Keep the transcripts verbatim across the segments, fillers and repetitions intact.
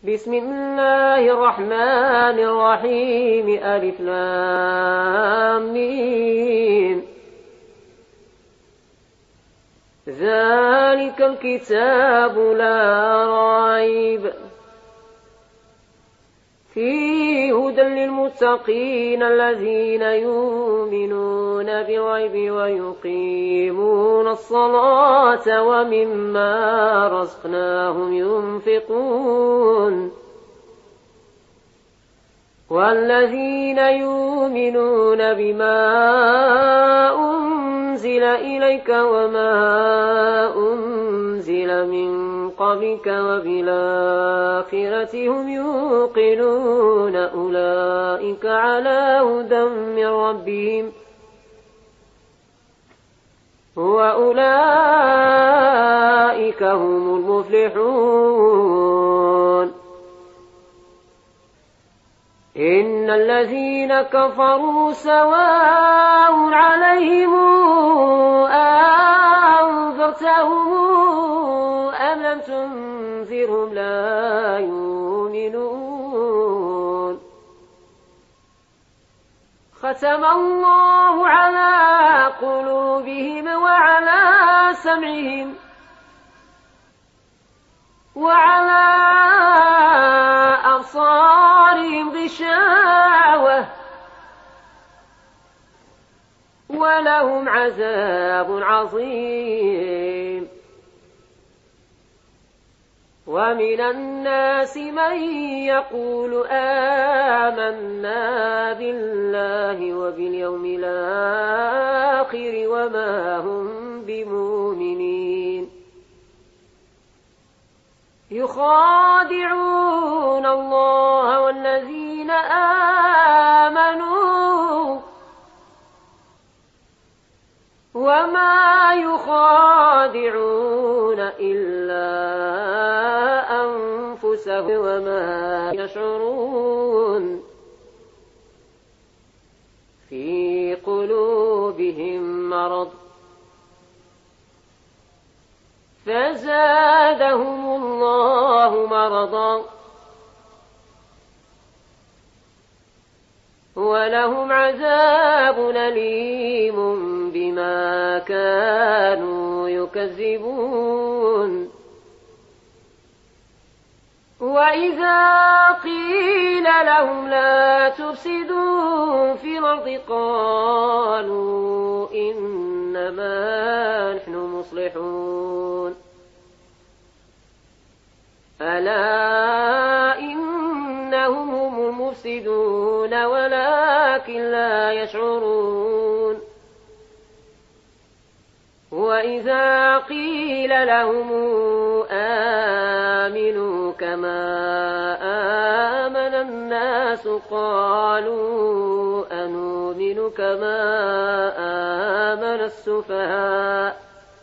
بسم الله الرحمن الرحيم ألف لام ميم. ذلك الكتاب لا ريب فيه هدى للمتقين الذين يؤمنون بالغيب ويقيمون الصلاة ومما رزقناهم ينفقون والذين يؤمنون بما أنزل إليك وما أنزل من قبلك وبالآخرة هم يوقنون أولئك على هدى من ربهم وأولئك هم المفلحون. إن الذين كفروا سواء عليهم أنذرتهم أم لم تنذرهم لا يؤمنون. ختم الله على قلوبهم وعلى سمعهم وعلى أبصارهم غشاوة ولهم عذاب عظيم. ومن الناس من يقول آمنا بالله وباليوم الآخر وما هم بمؤمنين يخادعون الله والذين آمنوا وما يخادعون إلا أنفسهم وما يشعرون. في قلوبهم مرض فزادهم الله مرضا ولهم عذاب أليم بما كانوا يكذبون. وإذا قيل لهم لا تفسدوا في الأرض قالوا إنما نحن مصلحون. ألا إنهم هم المفسدون ولكن لا يشعرون. وإذا قيل لهم آمنوا كما آمن الناس قالوا أنؤمن كما آمن السفهاء.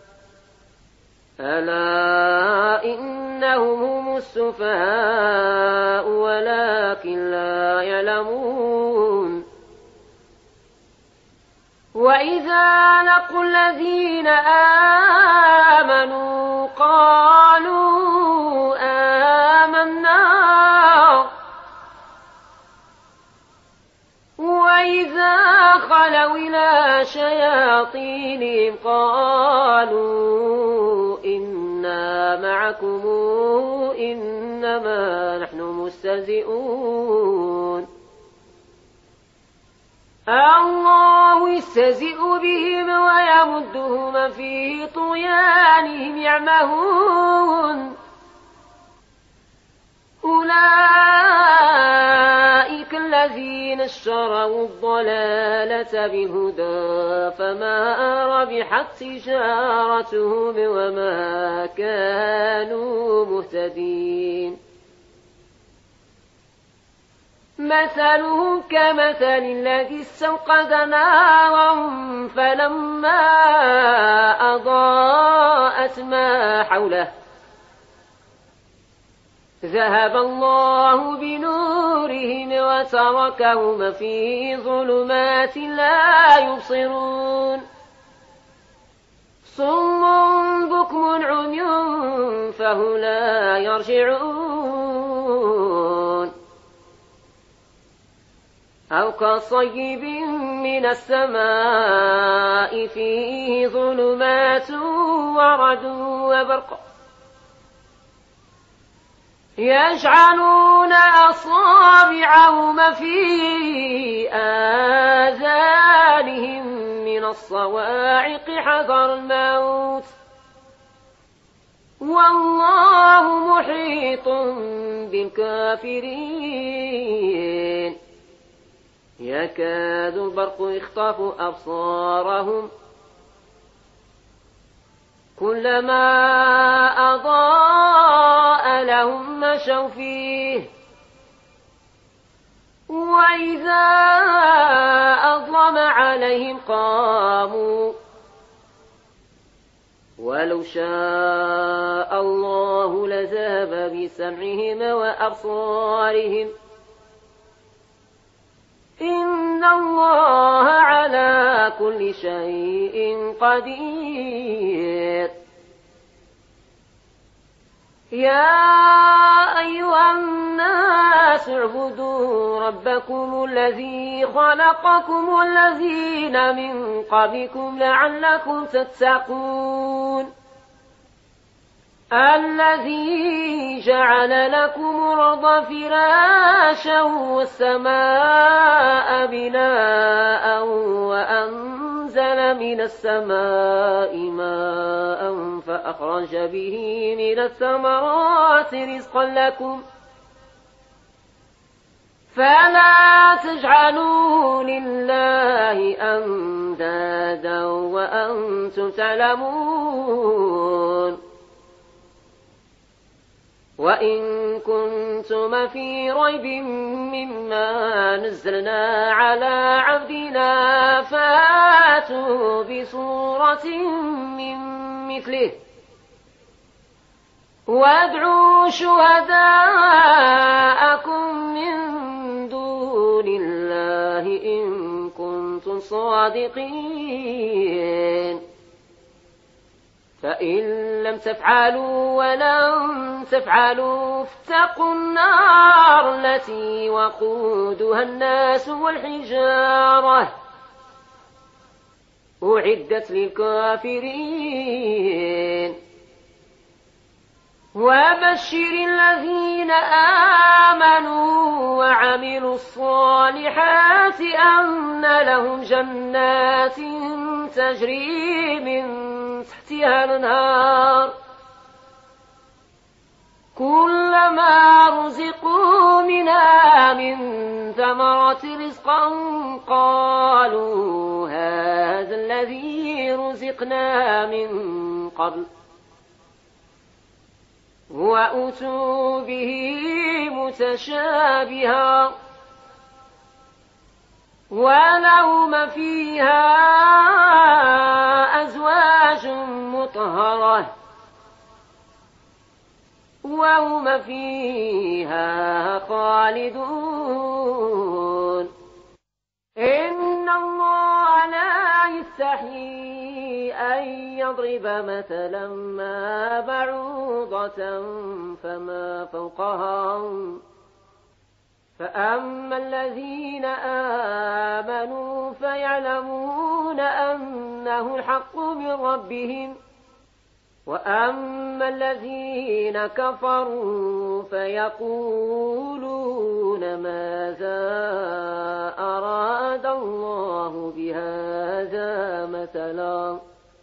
ألا إنهم هم السفهاء ولكن لا يعلمون. وإذا لقوا الذين آمنوا قالوا آمنا وإذا خلوا إلى شياطينهم قالوا إنا معكم إنما نحن مستهزئون. الله يستهزئ بهم ويمدهم في طغيانهم يعمهون. أولئك الذين اشتروا الضلالة بالهدى فما ربحت تجارتهم وما كانوا مهتدين. مثلهم كمثل الذي استوقد نارا فلما أضاءت ما حوله ذهب الله بنورهم وتركهم في ظلمات لا يبصرون. صم بكم عمي فهم لا يرجعون أو كصيب من السماء فيه ظلمات ورعد وبرق يجعلون أصابعهم في آذانهم من الصواعق حذر الموت والله محيط بالكافرين يكاد البرق يخطف أبصارهم كلما أضاء لهم مشوا فيه وإذا أظلم عليهم قاموا ولو شاء الله لذهب بسمعهم وأبصارهم إن الله على كل شيء قدير يا أيها الناس اعبدوا ربكم الذي خلقكم والذين من قبلكم لعلكم تتقون الذي جعل لكم الأرض فراشا والسماء بناء وأنزل من السماء ماء فأخرج به من الثمرات رزقا لكم فلا تجعلوا لله أندادا وأنتم تعلمون وإن كنتم في ريب مما نزلنا على عبدنا فاتوا بصورة من مثله وادعوا شهداءكم من دون الله إن كنتم صادقين فإن لم تفعلوا ولن تفعلوا فاتقوا النار التي وقودها الناس والحجارة أعدت للكافرين وبشر الذين آمنوا وعملوا الصالحات أن لهم جنات تجري من تحتها الأنهار كلما رزقوا منها من ثمرة رزقا قالوا هذا الذي رزقنا من قبل وأتوا به متشابها ولهم فيها أزواج مطهرة وهم فيها خالدون إن الله لا يستحيي أن يضرب مثلا ما بعوضة فما فوقها فأما الذين آمنوا فيعلمون أنه الحق من ربهم وأما الذين كفروا فيقولون ماذا أراد الله بهذا مثلا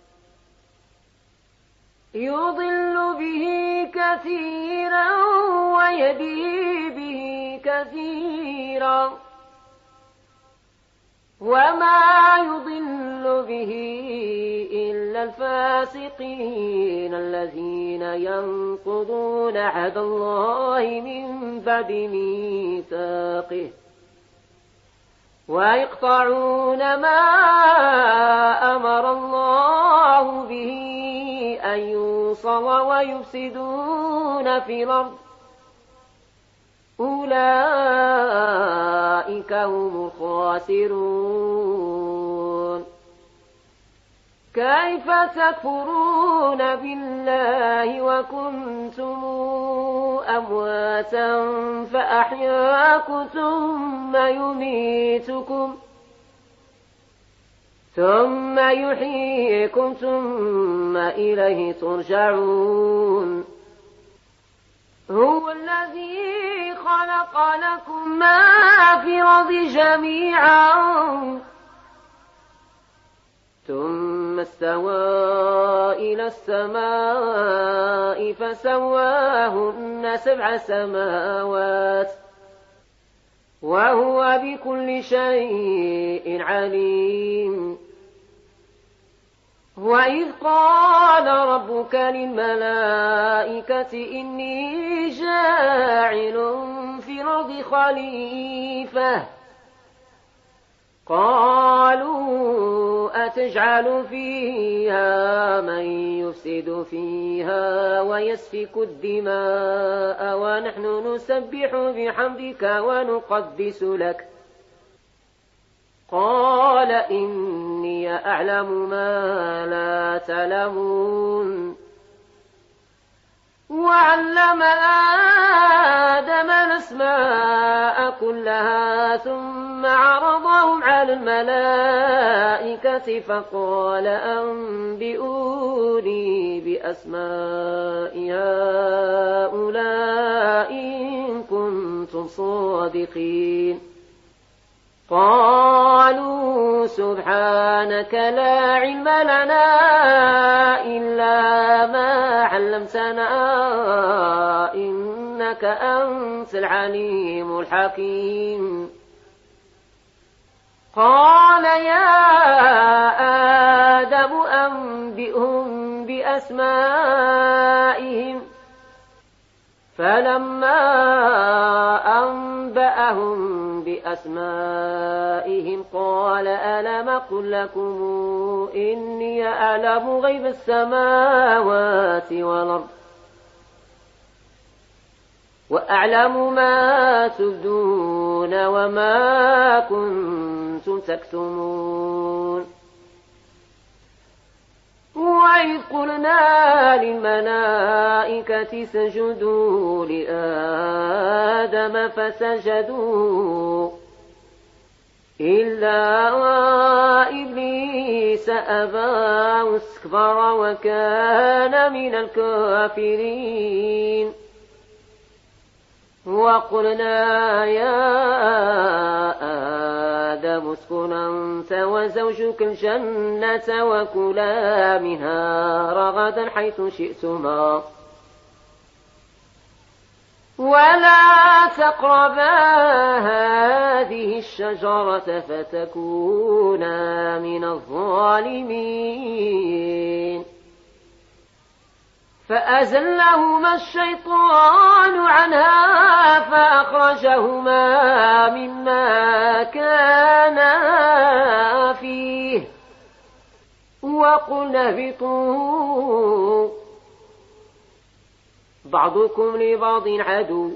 يضل به كثيرا ويهدي به كثيرا وما يضل به إلا الفاسقين الذين ينقضون عهد الله من بعد ميثاقه ويقطعون ما أمر الله به أن يوصل ويفسدون في الأرض أولئك هم الخاسرون كيف تكفرون بالله وكنتم أمواتا فأحياكم ثم يميتكم ثم يحييكم ثم إليه ترجعون هو الذي خلق لكم ما في الأرض جميعا ثم استوى إلى السماء فسواهن سبع سماوات وهو بكل شيء عليم وإذ قال ربك للملائكة إني جاعل في الأرض خليفة قالوا أتجعل فيها من يفسد فيها ويسفك الدماء ونحن نسبح بحمدك ونقدس لك قال إني أعلم ما لا تعلمون وعلم آدم الأسماء كلها ثم عرضهم على الملائكة فقال أنبئوني بأسماء هؤلاء إن كنتم صادقين قالوا سبحانك لا علم لنا إلا ما علمتنا إنك أنت العليم الحكيم قال يا آدم أنبئهم بأسمائهم فلما أنبأهم بأسمائهم قال ألم أقل لكم إني أعلم غيب السماوات والأرض وأعلم ما تبدون وما كنتم تكتمون وإذ قلنا للملائكة اسجدوا لآدم فسجدوا إلا إبليس أبى واستكبر وكان من الكافرين وقلنا يا آدم اسكن أنت وزوجك الجنة وكلا منها رغدا حيث شئتما ولا تقربا هذه الشجرة فتكونا من الظالمين فأزلهما الشيطان عنها فأخرجهما مما كانا فيه وقلنا اهبطوا بعضكم لبعض عدو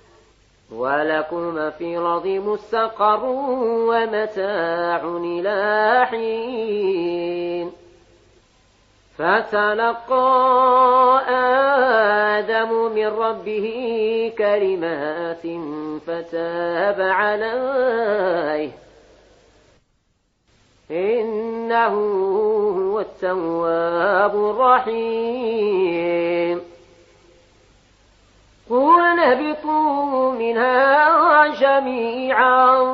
ولكم في الأرض مستقر ومتاع إلى حين فتلقى آدم من ربه كلمات فتاب عليه إنه هو التواب الرحيم قل اهبطوا منها جميعا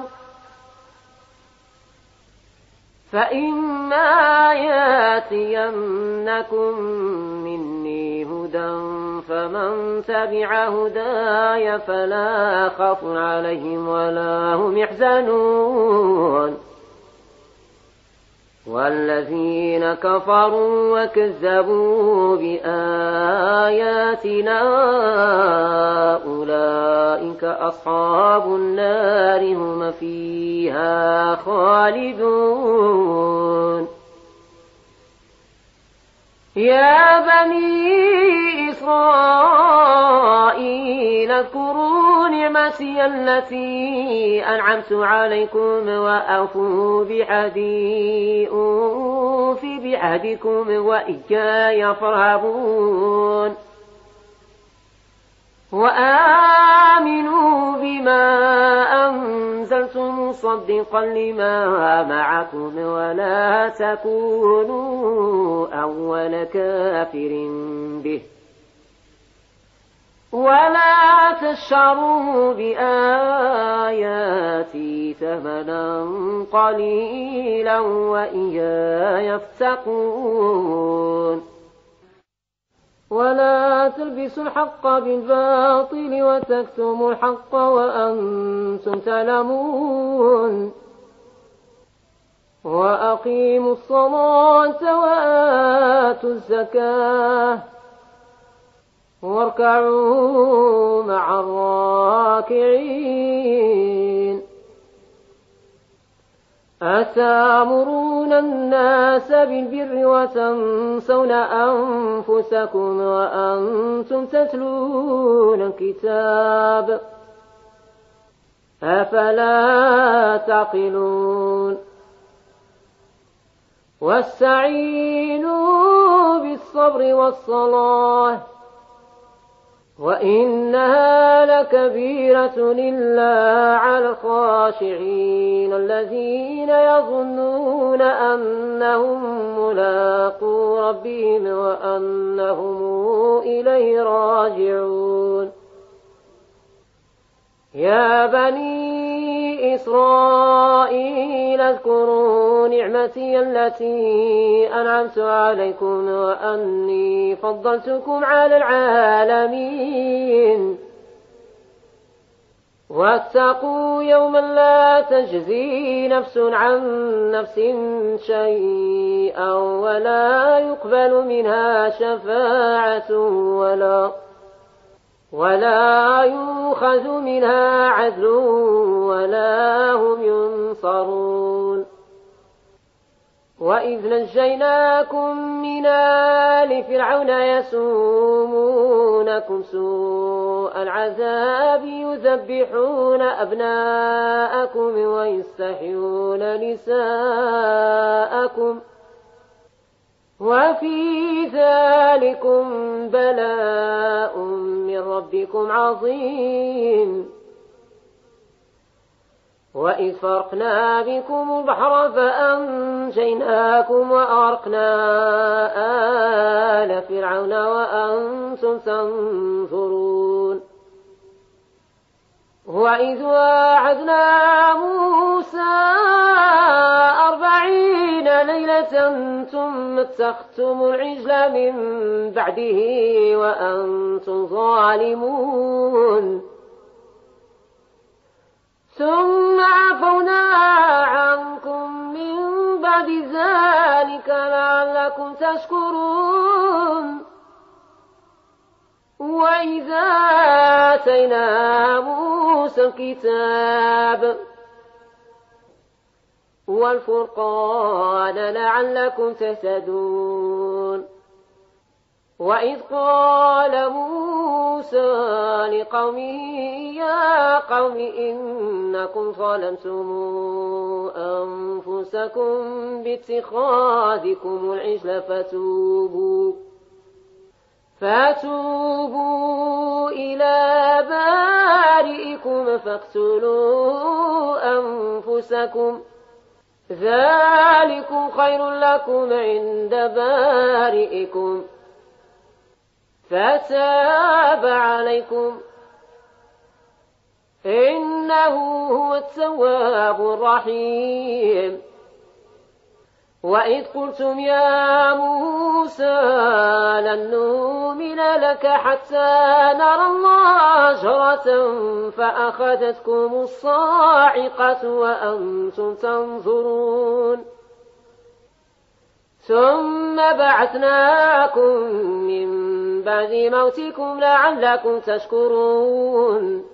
فإما ياتينكم مني هدى فمن تبع هداي فلا خوف عليهم ولا هم يحزنون والذين كفروا وكذبوا بآياتنا أولئك أصحاب النار هم فيها خالدون يا بني إسرائيل اذكروا نعمتي التي أنعمت عليكم وأوفوا بعهدي أوف بعهدكم وإياي فارهبون وآمنوا بما أنزلت مصدقا لما معكم ولا تكونوا أول كافر به ولا تشتروا بآياتي ثمنا قليلا وإياي فاتقون ولا تلبسوا الحق بالباطل وتكتموا الحق وأنتم تعلمون وأقيموا الصلاة وآتوا الزكاة واركعوا مع الراكعين أتأمرون الناس بالبر وتنسون أنفسكم وأنتم تتلون الكتاب أفلا تعقلون واستعينوا بالصبر والصلاة وإنها لكبيرة إلا على الخاشعين الذين يظنون أنهم ملاقو ربهم وأنهم إليه راجعون يا بني إسرائيل اذكروا نعمتي التي أنعمت عليكم وأني فضلتكم على العالمين واتقوا يوما لا تجزي نفس عن نفس شيئا ولا يقبل منها شفاعة ولا ولا يؤخذ منها عدل ولا هم ينصرون وإذ نجيناكم من آل فرعون يسومونكم سوء العذاب يذبحون أبناءكم ويستحيون نساءكم وفي ذلكم بلاء من ربكم عظيم وإذ فرقنا بكم البحر فأنجيناكم وأغرقنا آل فرعون وأنتم تنظرون وإذ واعدنا موسى أربعين ليلة ثم اتخذتم العجل من بعده وأنتم ظالمون ثم عفونا عنكم من بعد ذلك لعلكم تشكرون وإذا آتينا موسى الكتاب والفرقان لعلكم تهتدون وإذ قال موسى لقومه يا قوم إنكم ظلمتم أنفسكم باتخاذكم العجل فتوبوا فتوبوا إلى بارئكم فاقتلوا أنفسكم ذلكم خير لكم عند بارئكم فتاب عليكم إنه هو التواب الرحيم وإذ قلتم يا موسى لن نؤمن لك حتى نرى الله جهرة فأخذتكم الصاعقة وأنتم تنظرون ثم بعثناكم من بعد موتكم لعلكم تشكرون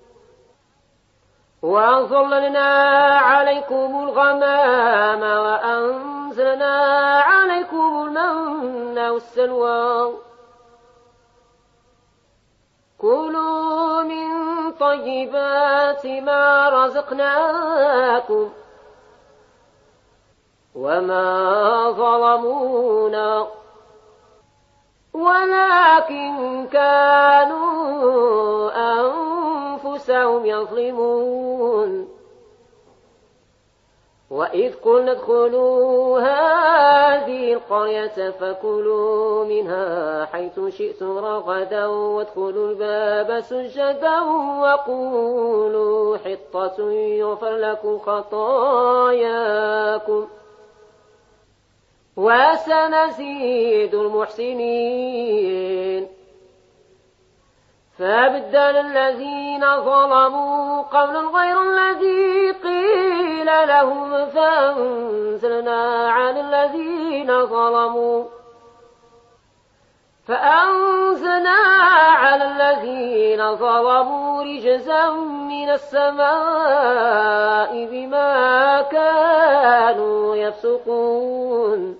وأظللنا عليكم الغمام وأنزلنا عليكم المن والسلوى كلوا من طيبات ما رزقناكم وما ظلمونا ولكن كانوا أنفسهم يظلمون. وإذ قلنا ادخلوا هذه القرية فكلوا منها حيث شئتم رغدا وادخلوا الباب سجدا وقولوا حطة يغفر لكم خطاياكم وسنزيد المحسنين. فبدل الذين ظلموا قولا غير الذي قيل لهم فأنزلنا على الذين ظلموا فأنزلنا على الذين ظلموا رجزا من السماء بما كانوا يفسقون.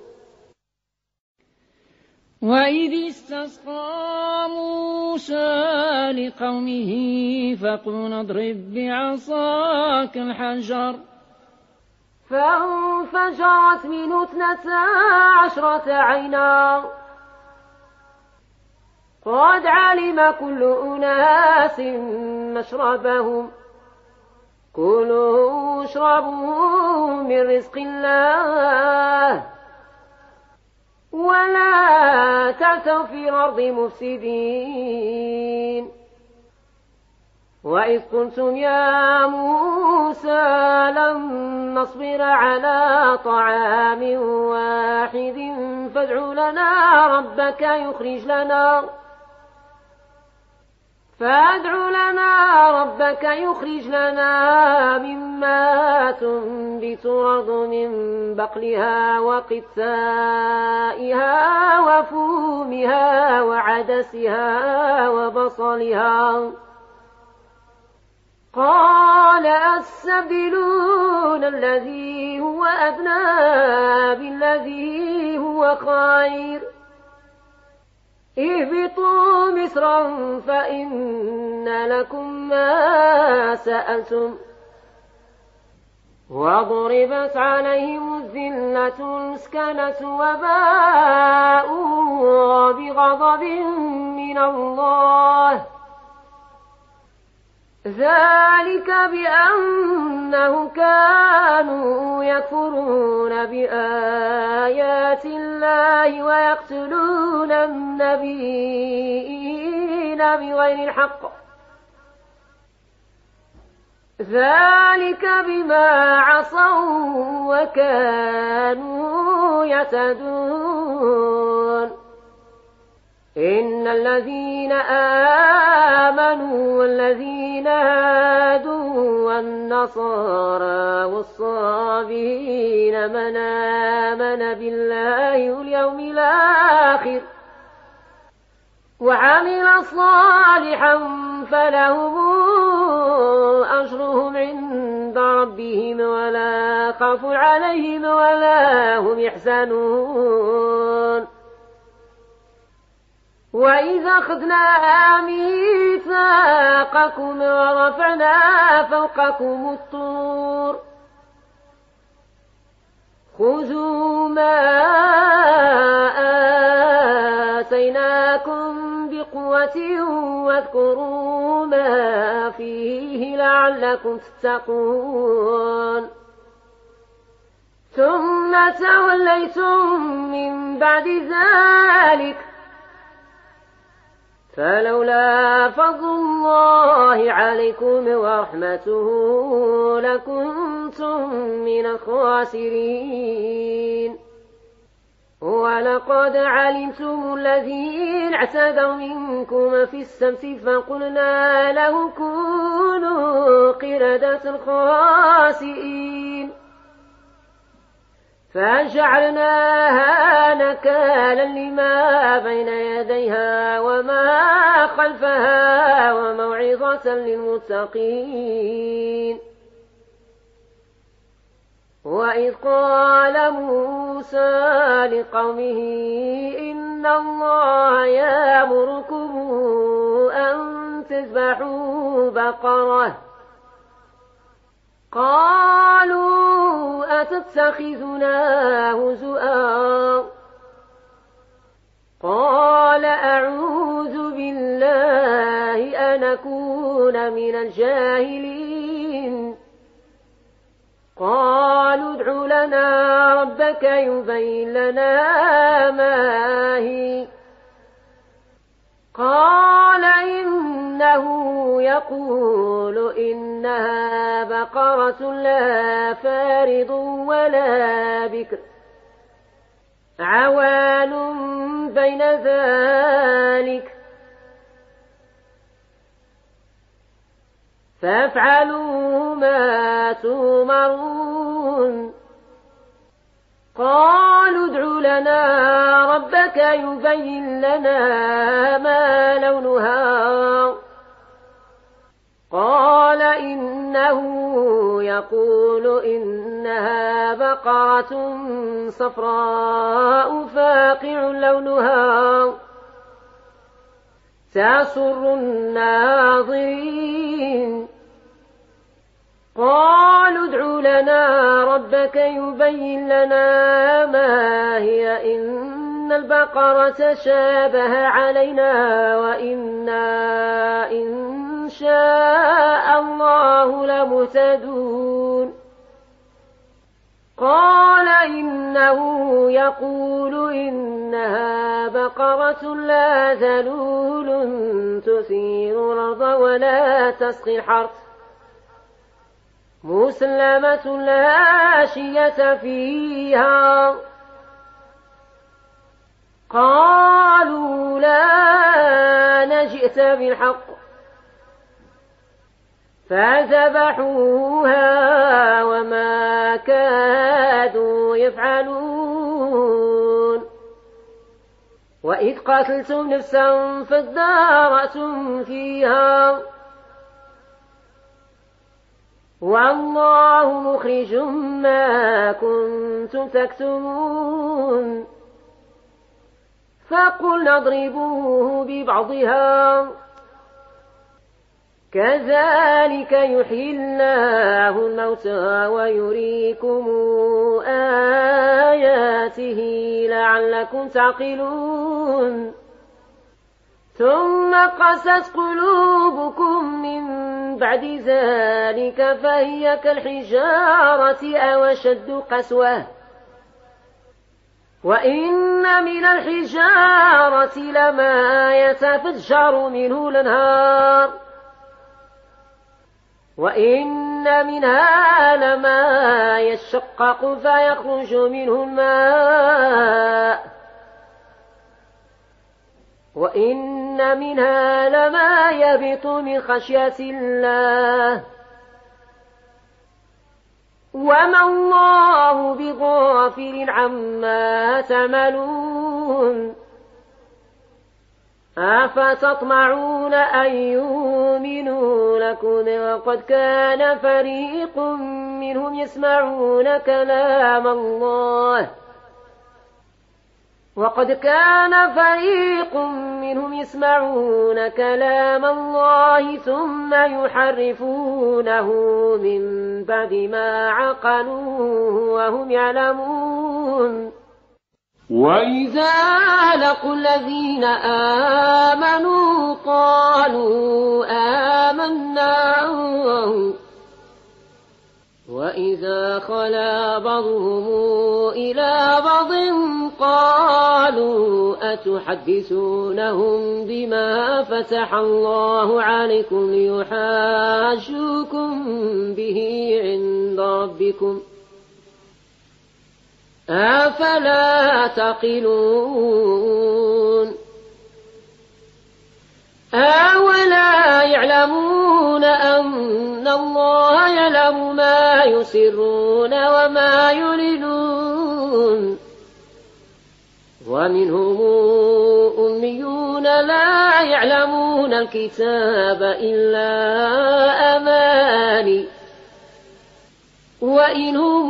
وإذ استسقى موسى لقومه فقلنا اضرب بعصاك الحجر فانفجرت منه اثنتا عشرة عينا قد علم كل أناس مشربهم كلوا واشربوا من رزق الله ولا تعثوا في الأرض مفسدين. وإذ قلتم يا موسى لن نصبر على طعام واحد فادع لنا ربك يخرج لنا فادع لنا ربك يخرج لنا مما تنبت الأرض من بقلها وقثائها وفومها وعدسها وبصلها. قال أستبدلون الذي هو أدنى بالذي هو خير اهبطوا مصرا فإن لكم ما سألتم وضربت عليهم الذلة والمسكنة وباءوا بغضب من الله ذلك بأنه كانوا يكفرون بآيات الله ويقتلون النبيين بغير الحق ذلك بما عصوا وكانوا يعتدون. إن الذين آمنوا والذين هادوا والنصارى والصابين من آمن بالله واليوم الآخر وعمل صالحا فلهم أجرهم عند ربهم ولا خوف عليهم ولا هم يحزنون. وإذا أخذنا ميثاقكم ورفعنا فوقكم الطور خذوا ما آتيناكم بقوة واذكروا ما فيه لعلكم تتقون. ثم توليتم من بعد ذلك فلولا فضل الله عليكم ورحمته لكنتم من الخاسرين. ولقد علمتم الذين اعتدوا منكم في السبت فقلنا لهم كونوا قردة خاسئين فجعلناها نكالا لما بين يديها وما خلفها وموعظة للمتقين. وإذ قال موسى لقومه إن الله يأمركم أن تذبحوا بقرة قالوا أتتخذنا هزؤا قال أعوذ بالله أن أكون من الجاهلين قالوا ادع لنا ربك يبين لنا ما هي قال إنه يقول إنها بقرة لا فارض ولا بكر عوان بين ذلك فافعلوا ما تؤمرون قالوا ادع لنا ربك يبين لنا ما لونها قال إنه يقول إنها بقرة صفراء فاقع لونها تسر الناظرين قالوا ادع لنا ربك يبين لنا ما هي إن البقرة شابه علينا وإنا إن شاء الله لمهتدون قال إنه يقول إنها بقرة لا ذلول تثير الأرض ولا تسقي الحرث مسلمة لا شية فيها قالوا لا نجئت بالحق فذبحوها وما كادوا يفعلون وإذ قتلتم نفسا فادارأتم فيها والله مخرج ما كنتم تكتمون فقلنا اضربوه ببعضها كذلك يحيي الله الموتى ويريكم آياته لعلكم تعقلون ثم قست قلوبكم من بعد ذلك فهي كالحجارة أو أشد قسوة وإن من الحجارة لما يتفجر منه الأنهار وإن منها لما يشقق فيخرج منه الماء وإن منها لما يهبط من خشية الله وما الله بغافل عما تعملون أفتطمعون أن يؤمنوا لكم وقد كان فريق منهم يسمعون كلام الله وقد كان فريق منهم يسمعون كلام الله ثم يحرفونه من بعد ما عقلوه وهم يعلمون وإذا لقوا الذين آمنوا قالوا آمنا وإذا خلا بعضهم إلى بعض قالوا أتحدثونهم بما فتح الله عليكم ليحاجوكم به عند ربكم أفلا تعقلون أولا يعلمون أن الله يعلم ما يسرون وما يعلنون ومنهم أميون لا يعلمون الكتاب إلا أماني وإن هم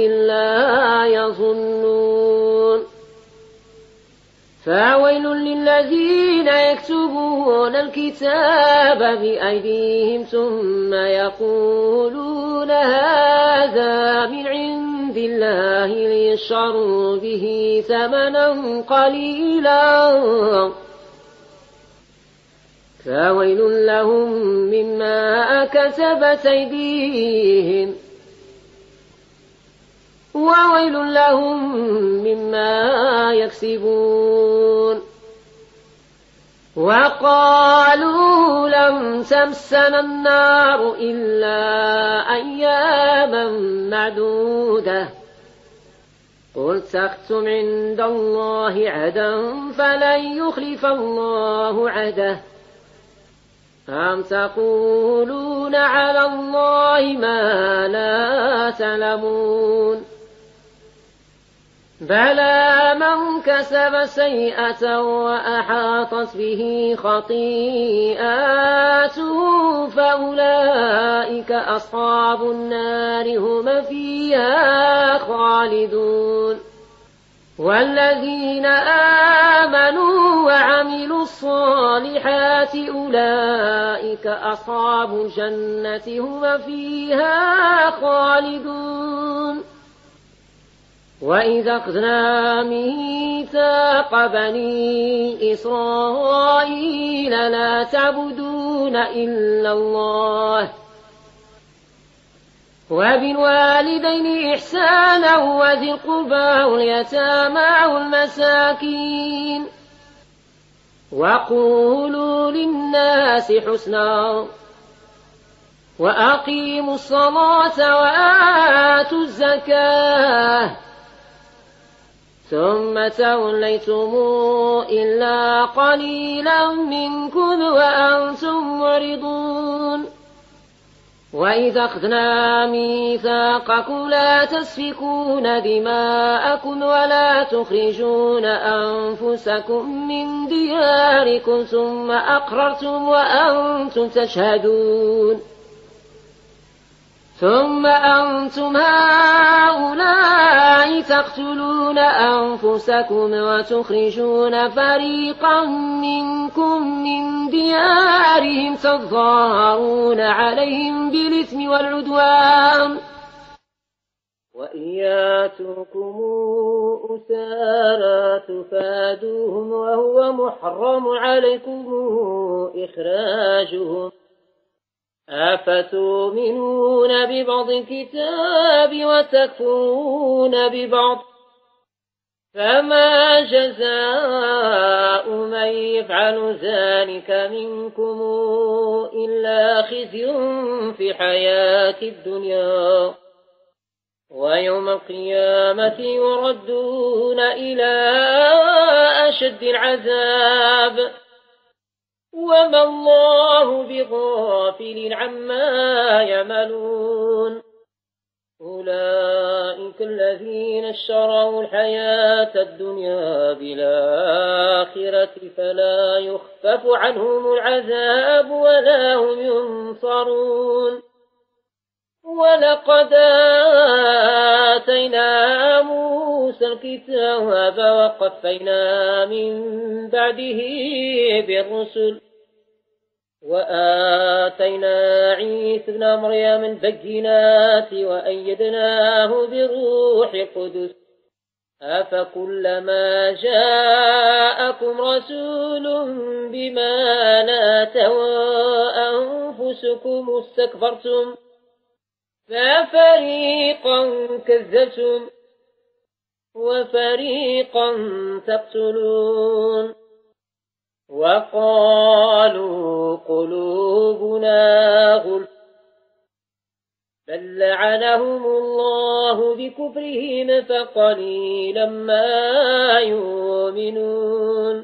إلا يظنون فويل للذين الذين يكتبون الكتاب بأيديهم ثم يقولون هذا من عند الله ليشتروا به ثمنا قليلا فويل لهم مما كسبت أيديهم وويل لهم مما يكسبون. وقالوا لم تمسنا النار إلا أياما معدودة قل اتخذتم عند الله عهدا فلن يخلف الله عهده أم تقولون على الله ما لا تعلمون بلى من كسب سيئة وأحاطت به خطيئاته فأولئك أصحاب النار هم فيها خالدون. والذين آمنوا وعملوا الصالحات أولئك أصحاب الجنة هم فيها خالدون. وإذا أخذنا ميثاق بني إسرائيل لا تعبدون إلا الله وبالوالدين إحسانا وذي القربى واليتامى والمساكين وقولوا للناس حسنا وأقيموا الصلاة وآتوا الزكاة ثم توليتم إلا قليلا منكم وأنتم معرضون. وإذا أخذنا ميثاقكم لا تسفكون دماءكم ولا تخرجون أنفسكم من دياركم ثم أقررتم وأنتم تشهدون ثم أنتم هؤلاء تقتلون أنفسكم وتخرجون فريقا منكم من ديارهم تظاهرون عليهم بالإثم والعدوان وإن ياتوكم أسارى تفادوهم وهو محرم عليكم إخراجهم أفتؤمنون ببعض الكتاب وتكفرون ببعض فما جزاء من يفعل ذلك منكم إلا خزي في حياة الدنيا ويوم القيامة يردون إلى أشد العذاب وما الله بغافل عما يعملون. أولئك الذين اشتروا الحياة الدنيا بالآخرة فلا يخفف عنهم العذاب ولا هم ينصرون. ولقد آتينا موسى الكتاب وقفينا من بعده بالرسل وآتينا عيسى ابن مريم البينات وأيدناه بروح القدس أفكلما جاءكم رسول بما لا تهوى أنفسكم استكبرتم ففريقا كذبتم وفريقا تقتلون. وقالوا قلوبنا غلف بل لعنهم الله بكفرهم فقليلا ما يؤمنون.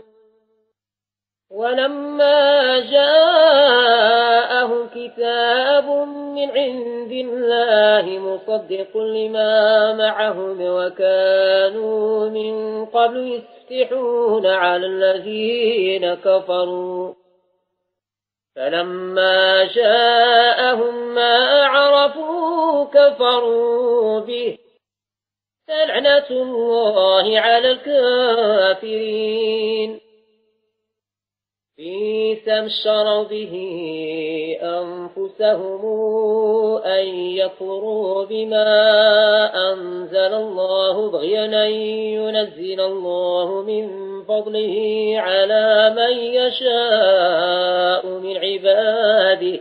ولما جاءهم كتاب من عند الله مصدق لما معهم وكانوا من قبل يفتحون على الذين كفروا فلما جاءهم ما عرفوا كفروا به فلعنة الله على الكافرين. بئس ما اشتروا به أنفسهم أن يكفروا بما أنزل الله بغيا أن ينزل الله من فضله على من يشاء من عباده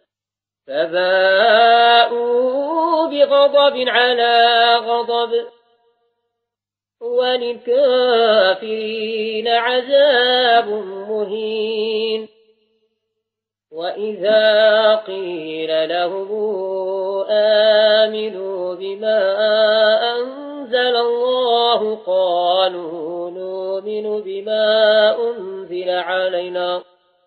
فباءوا بغضب على غضب وللكافرين عذاب مهين. وإذا قيل لهم آمنوا بما أنزل الله قالوا نؤمن بما أنزل علينا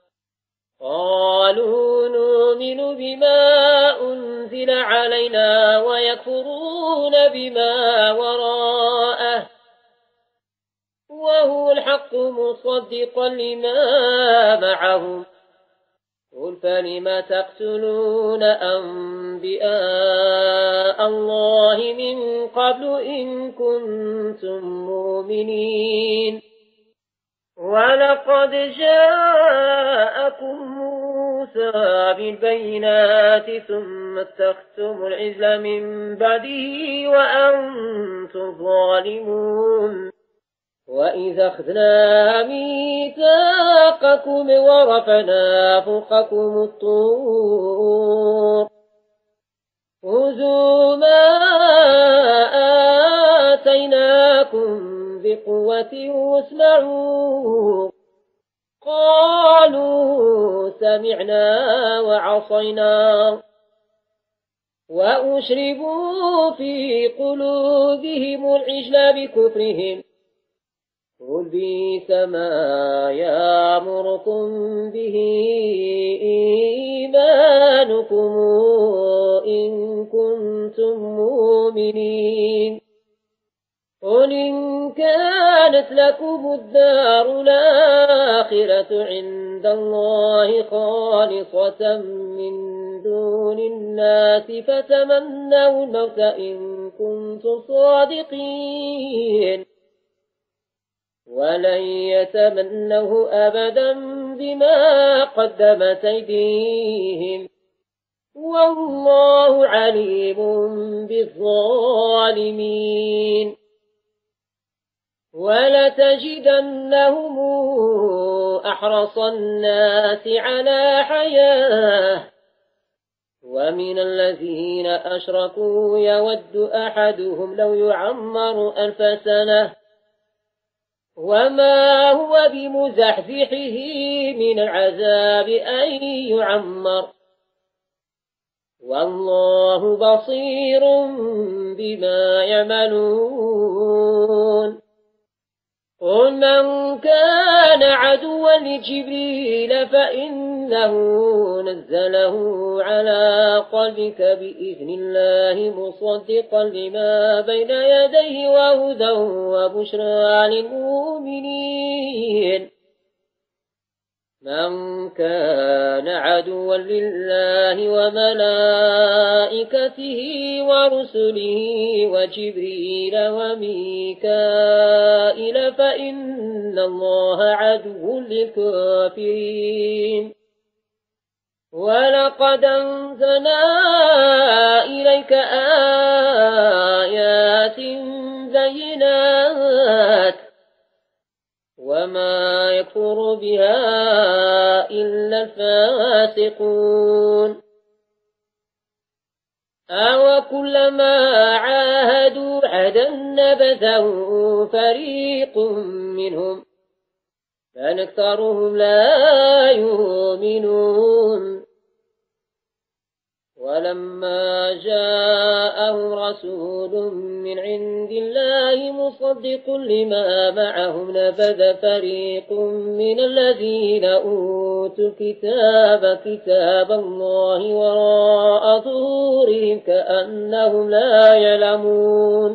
قالوا نؤمن بما أنزل علينا ويكفرون بما وراءه وهو الحق مصدقا لما معهم قل فلم تقتلون أنبياء الله من قبل إن كنتم مؤمنين ولقد جاءكم موسى بالبينات ثم اتخذتم العجل من بعده وأنتم ظالمون وإذا أخذنا ميثاقكم ورفعنا فوقكم الطور خذوا ما آتيناكم بقوة واسمعوا قالوا سمعنا وعصينا وأشربوا في قلوبهم العجل بكفرهم قل بئس ما يأمركم به إيمانكم إن كنتم مؤمنين قل إن كانت لكم الدار الآخرة عند الله خالصة من دون الناس فتمنوا الموت إن كنتم صادقين ولن يتمنه أبدا بما قدمت أيديهم والله عليم بالظالمين ولتجدنهم أحرص الناس على حياة ومن الذين أشركوا يود أحدهم لو يعمر ألف سنة وما هو بمزحزحه من العذاب أن يعمر والله بصير بما يعملون قل من كان عدوا لجبريل فإنه نزله على قلبك بإذن الله مصدقا لما بين يديه وهدى وبشرى للمؤمنين من كان عدوا لله وملائكته ورسله وجبريل وميكائيل فإن الله عدو للكافرين ولقد أنزلنا إليك آيات بينات وما يكفر بها إلا الفاسقون أو كلما عاهدوا عهدا نبذه فريق منهم بل أكثرهم لا يؤمنون ولما جاءهم رسول من عند الله مصدق لما معهم نبذ فريق من الذين أوتوا الكتاب كتاب الله وراء ظهورهم كأنهم لا يعلمون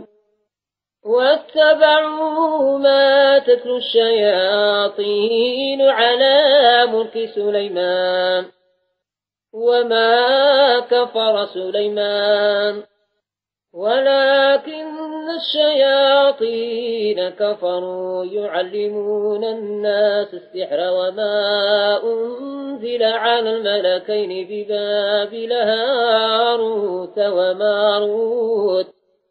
واتبعوا ما تتلو الشياطين على ملك سليمان وما كفر سليمان ولكن الشياطين كفروا يعلمون الناس السحر وما أنزل على الملكين ببابل هاروت وماروت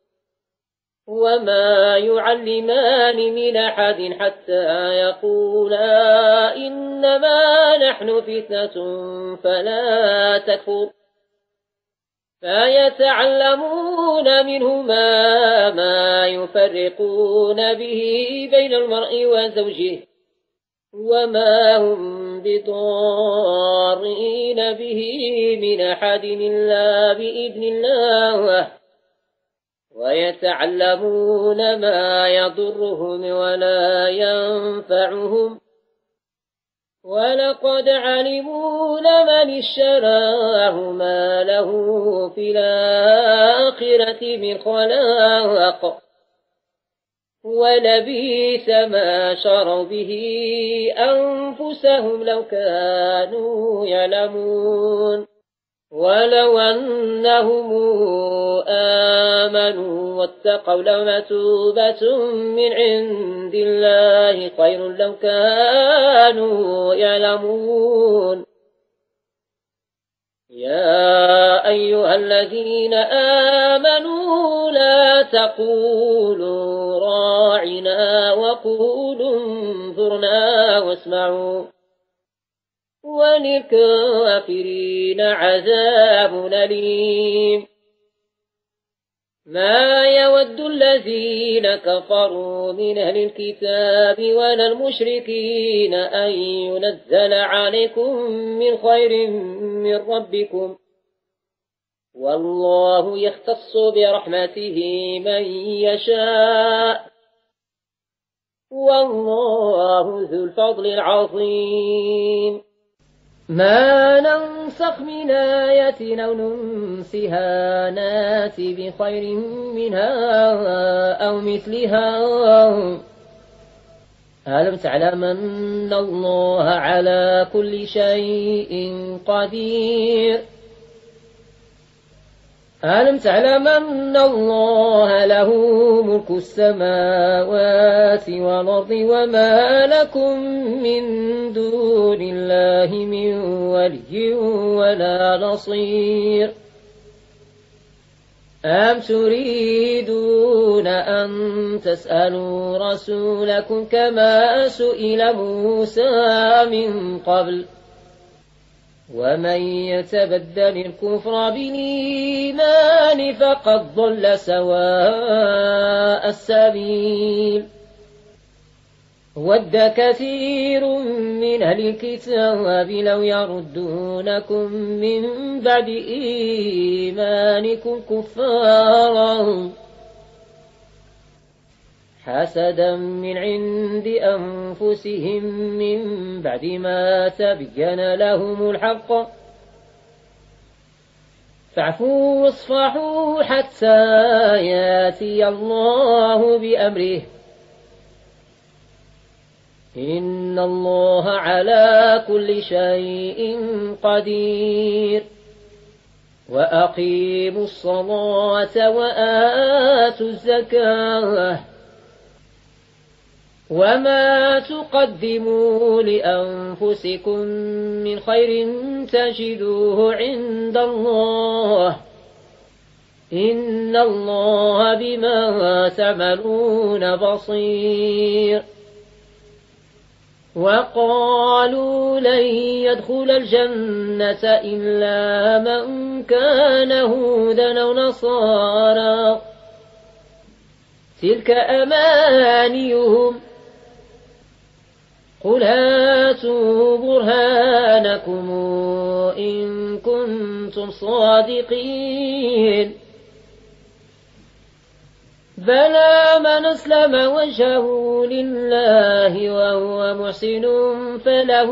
وما يعلمان من أحد حتى يقولا إنما نحن فتنة فلا تكفر فيتعلمون منهما ما يفرقون به بين المرء وزوجه وما هم بضارين به من أحد إلا بإذن الله ويتعلمون ما يضرهم ولا ينفعهم ولقد علموا لمن اشتراه ما له في الآخرة من خلاق ولبئس ما شروا به أنفسهم لو كانوا يعلمون ولو أنهم آمنوا واتقوا لمثوبة من عند الله خير لو كانوا يعلمون يا أيها الذين آمنوا لا تقولوا راعنا وقولوا انظرنا واسمعوا وللكافرين عذاب أليم ما يود الذين كفروا من أهل الكتاب ولا المشركين أن ينزل عليكم من خير من ربكم والله يختص برحمته من يشاء والله ذو الفضل العظيم ما ننسخ من آية أو ننسها نات بخير منها أو مثلها ألم تعلم أن الله على كل شيء قدير ألم تعلم أن الله له ملك السماوات والأرض وما لكم من دون الله من ولي ولا نصير أم تريدون أن تسألوا رسولكم كما سئل موسى من قبل ومن يتبدل الكفر بالإيمان فقد ضل سواء السبيل ود كثير من أهل الكتاب لو يردونكم من بعد إيمانكم كفارا حسدا من عند أنفسهم من بعد ما تبين لهم الحق فاعفوا واصفحوا حتى ياتي الله بأمره إن الله على كل شيء قدير وأقيموا الصلاة وآتوا الزكاة وما تقدموا لأنفسكم من خير تجدوه عند الله إن الله بما تعملون بصير وقالوا لن يدخل الجنة إلا من كان هودا أو نصارى تلك أمانيهم قل هاتوا برهانكم إن كنتم صادقين بلى من أسلم وجهه لله وهو محسن فله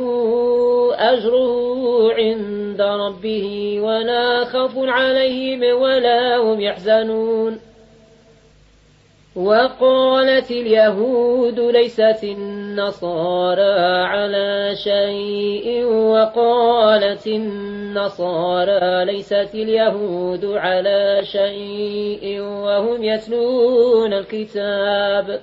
أجره عند ربه ولا خوف عليهم ولا هم يحزنون وقالت اليهود ليست النصارى على شيء وقالت النصارى ليست اليهود على شيء وهم يتلون الكتاب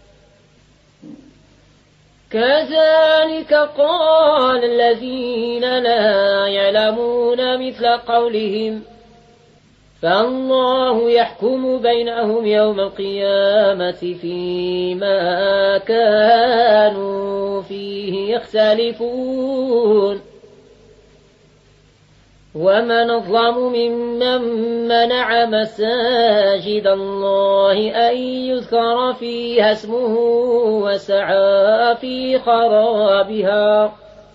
كذلك قال الذين لا يعلمون مثل قولهم فالله يحكم بينهم يوم القيامة فيما كانوا فيه يختلفون ومن أظلم ممن منع مساجد الله أن يذكر فيها اسمه وسعى في خرابها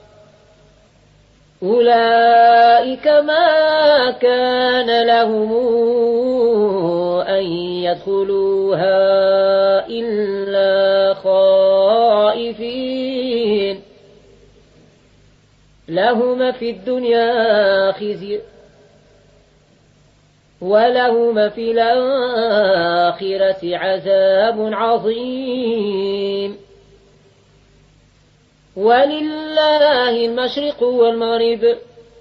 أولئك ما كان لهم أن يدخلوها إلا خائفين لهم في الدنيا خزي ولهم في الآخرة عذاب عظيم ولله المشرق والمغرب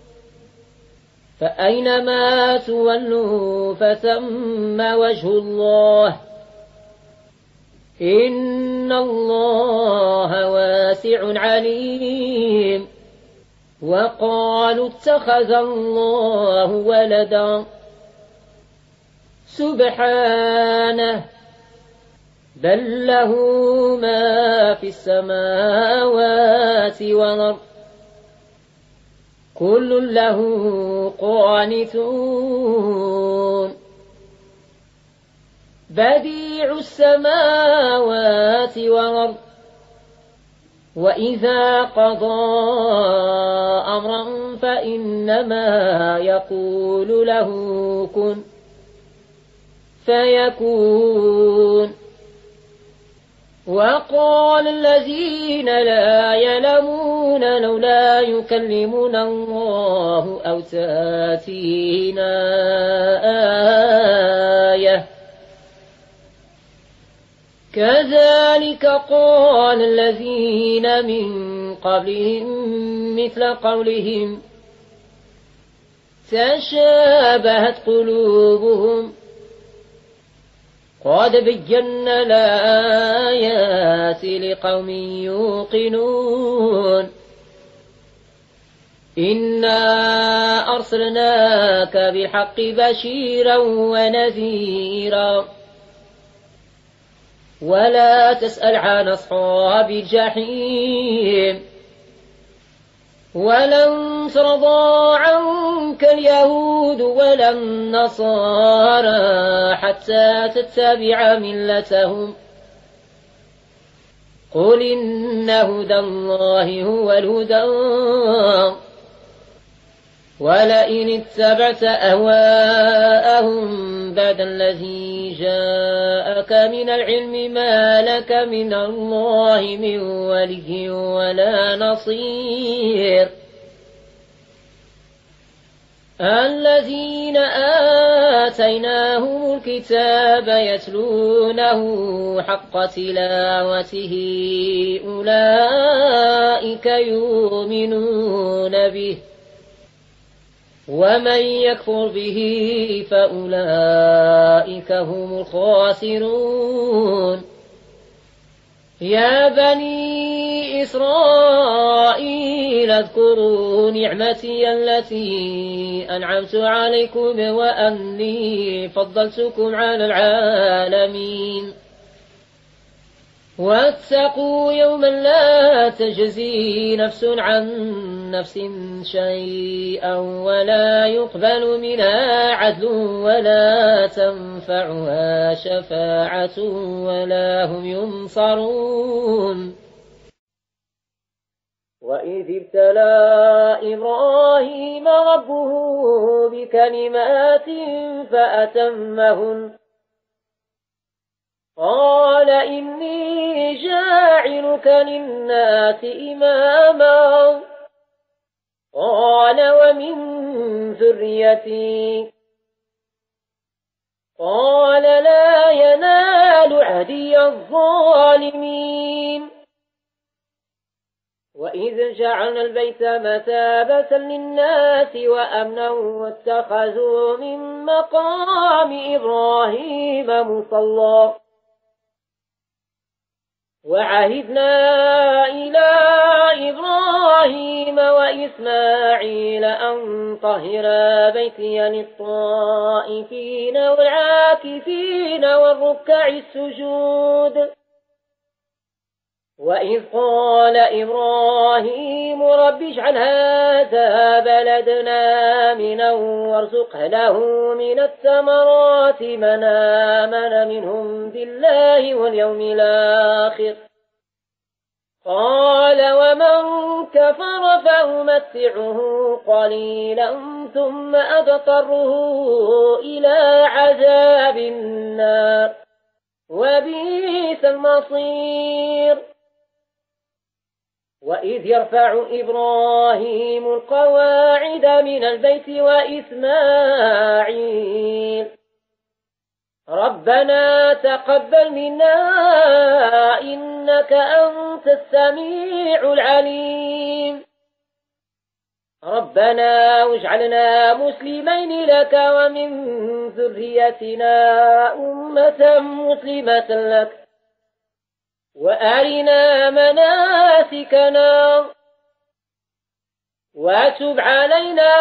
فأينما تولوا فثم وجه الله إن الله واسع عليم وقالوا اتخذ الله ولدا سبحانه بل له ما في السماوات والأرض كل له قانتون بديع السماوات والأرض وإذا قضى أمرا فإنما يقول له كن فيكون وقال الذين لا يعلمون لولا يكلمنا الله أو تأتينا آية كذلك قال الذين من قبلهم مثل قولهم تشابهت قلوبهم قد بينا الآيات لقوم يوقنون إنا أرسلناك بالحق بشيرا ونذيرا ولا تسأل عن أصحاب الجحيم ولن ترضى عنك اليهود ولا النصارى حتى تتبع ملتهم قل إن هدى الله هو الهدى ولئن اتبعت أهواءهم بعد الذي جاءك من العلم ما لك من الله من ولي ولا نصير الذين آتيناهم الكتاب يتلونه حق تلاوته أولئك يؤمنون به ومن يكفر به فأولئك هم الخاسرون يا بني إسرائيل اذكروا نعمتي التي أنعمت عليكم وأني فضلتكم على العالمين واتقوا يوما لا تجزي نفس عن نفس شيئا ولا يقبل منها عدل ولا تنفعها شفاعة ولا هم ينصرون وإذ ابتلى إبراهيم ربه بكلمات فأتمهن قال إني جاعلك للناس إماما قال ومن ذريتي قال لا ينال عهدي الظالمين وإذ جعلنا البيت مثابة للناس وأمنا واتخذوا من مقام إبراهيم مصلى وعهدنا إلى إبراهيم وإسماعيل أن طهرا بيتي للطائفين والعاكفين والركع السجود وإذ قال إبراهيم رب اجعل هذا بلدنا آمنا وارزق له من الثمرات من آمن منهم بالله واليوم الآخر قال ومن كفر فأمتعه قليلا ثم أضطره إلى عذاب النار وبئس المصير وإذ يرفع إبراهيم القواعد من البيت وإسماعيل ربنا تقبل منا إنك أنت السميع العليم ربنا واجعلنا مسلمين لك ومن ذريتنا أمة مسلمة لك وأرنا مناسكنا وتب علينا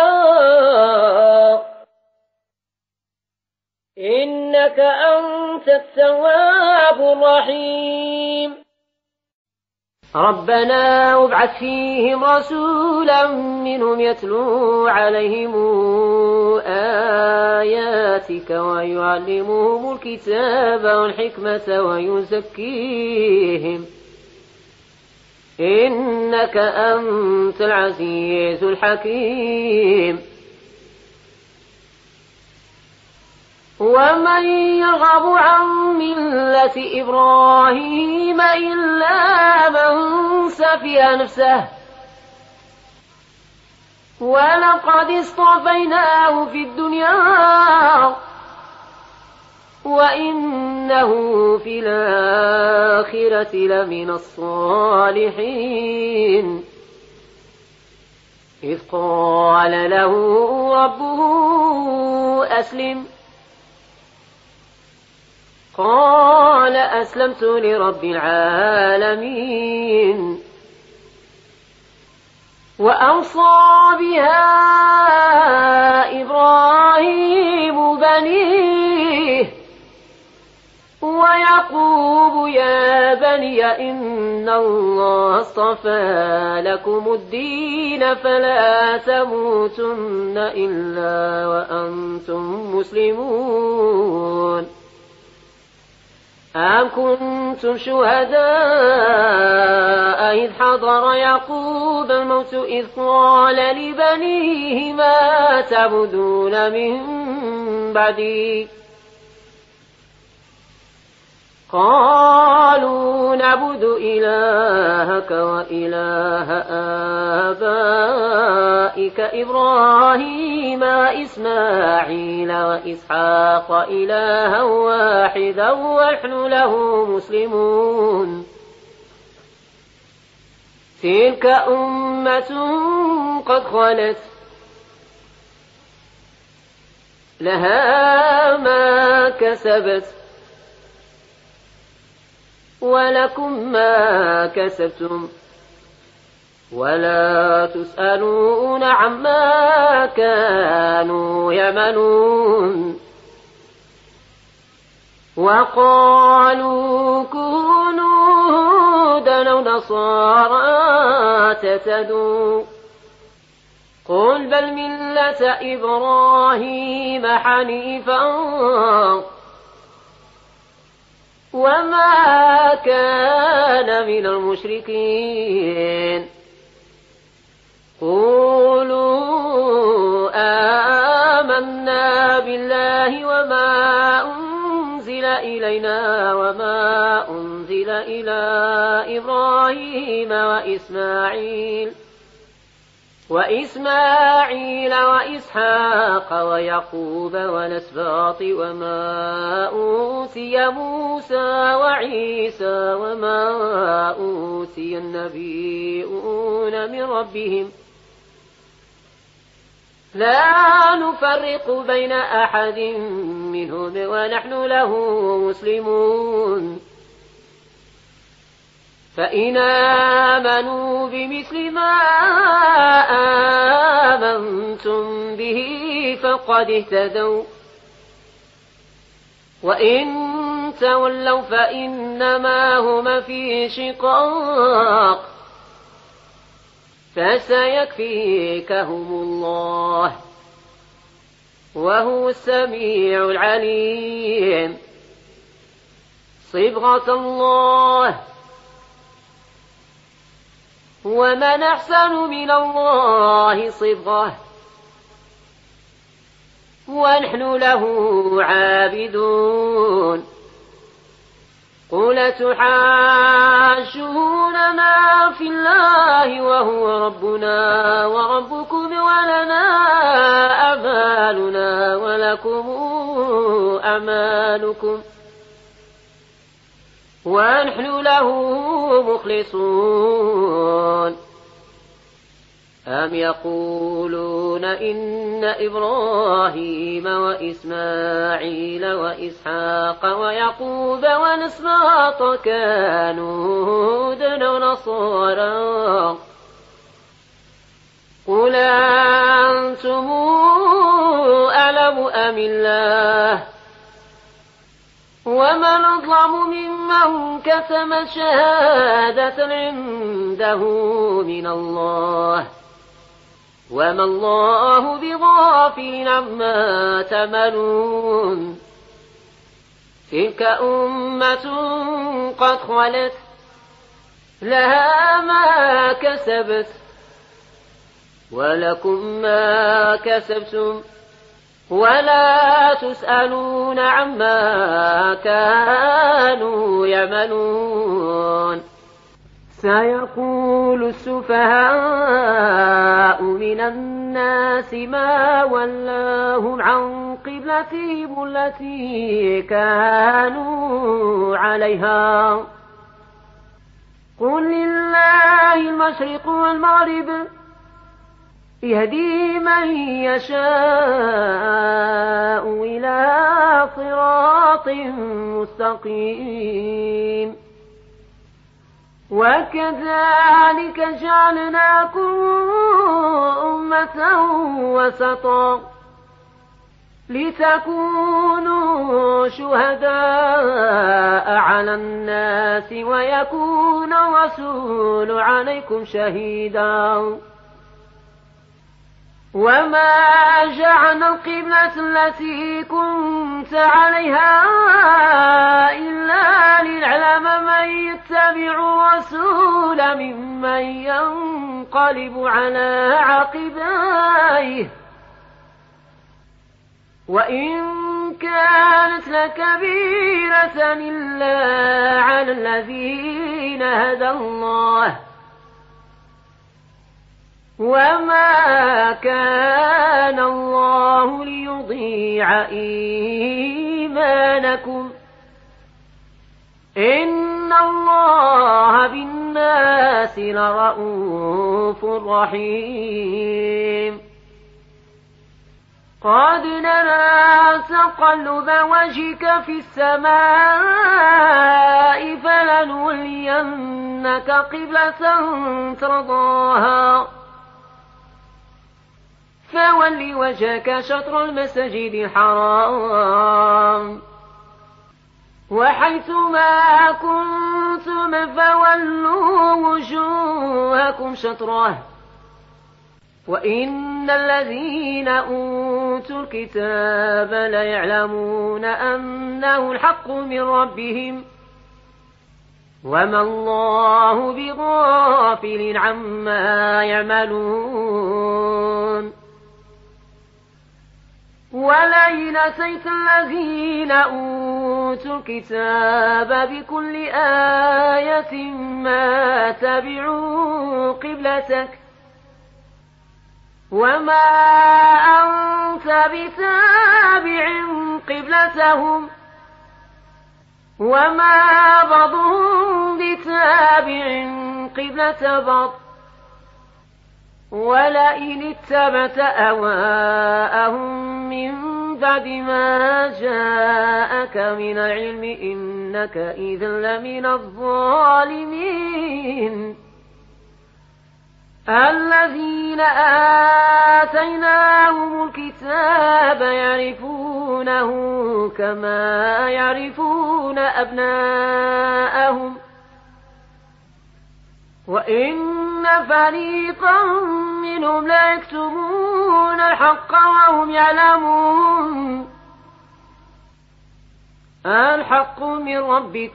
إنك أنت التواب الرحيم ربنا وابعث فيهم رسولا منهم يتلو عليهم آياتك ويعلمهم الكتاب والحكمة ويزكيهم إنك أنت العزيز الحكيم ومن يرغب عن ملة إبراهيم إلا من سفي نفسه ولقد اصطفيناه في الدنيا وإنه في الآخرة لمن الصالحين إذ قال له ربه أسلم قال أسلمت لرب العالمين وأوصى بها إبراهيم بنيه ويعقوب يا بني إن الله اصطفى لكم الدين فلا تموتن إلا وأنتم مسلمون أم كنتم شهداء إذ حضر يعقوب الموت إذ قال لبنيه ما تعبدون من بعدي قالوا نعبد إلهك وإله آبائك إبراهيم وإسماعيل وإسحاق إلها واحدا ونحن له مسلمون تلك أمة قد خلت لها ما كسبت ولكم ما كسبتم ولا تسألون عما كانوا يعملون وقالوا كونوا هودا أو نصارى تهتدوا قل بل ملة إبراهيم حنيفا وما كان من المشركين قولوا آمنا بالله وما أنزل إلينا وما أنزل إلى إبراهيم وإسماعيل وإسماعيل وإسحاق ويعقوب والأسباط وما أوتي موسى وعيسى وما أوتي النبيون من ربهم لا نفرق بين أحد منهم ونحن له مسلمون فإن آمنوا بمثل ما آمنتم به فقد اهتدوا وإن تولوا فإنما هم في شقاق فسيكفيكهم الله وهو السميع العليم صبغة الله ومن أحسن من الله صبغة ونحن له عابدون قل تحاجوننا في الله وهو ربنا وربكم ولنا أعمالنا ولكم أعمالكم ونحن له مخلصون أم يقولون إن إبراهيم وإسماعيل وإسحاق ويعقوب والأسباط كانوا هودا ونصارى قل أنتم أعلم أم الله ومن أظلم ممن كتم شهادة عنده من الله وما الله بغافل عما تعملون تلك أمة قد خلت لها ما كسبت ولكم ما كسبتم ولا تسألون عما كانوا يعملون سيقول السفهاء من الناس ما ولاهم عن قبلتهم التي كانوا عليها قل لله المشرق والمغرب يهدي من يشاء إلى صراط مستقيم وكذلك جعلناكم أمة وسطا لتكونوا شهداء على الناس ويكون الرسول عليكم شهيدا وما جعلنا القبلة التي كنت عليها إلا لنعلم من يتبع الرسول ممن ينقلب على عقبيه وإن كانت لكبيرة إلا على الذين هدى الله وما كان الله ليضيع إيمانكم إن الله بالناس لرءوف رحيم قد نرى تقلب وجهك في السماء فلنولينك قبلة ترضاها فول وجهك شطر المسجد الحرام وحيثما كنتم فولوا وجوهكم شطره وإن الذين أوتوا الكتاب ليعلمون أنه الحق من ربهم وما الله بغافل عما يعملون ولئن أتيت الذين أوتوا الكتاب بكل آية ما تبعوا قبلتك وما أنت بتابع قبلتهم وما بعضهم بتابع قبلة بعض ولئن اتبعت أهواءهم من بعد ما جاءك من العلم إنك إذا لمن الظالمين الذين آتيناهم الكتاب يعرفونه كما يعرفون أبناءهم وإن فريقا منهم لا يكتمون الحق وهم يعلمون الحق من ربك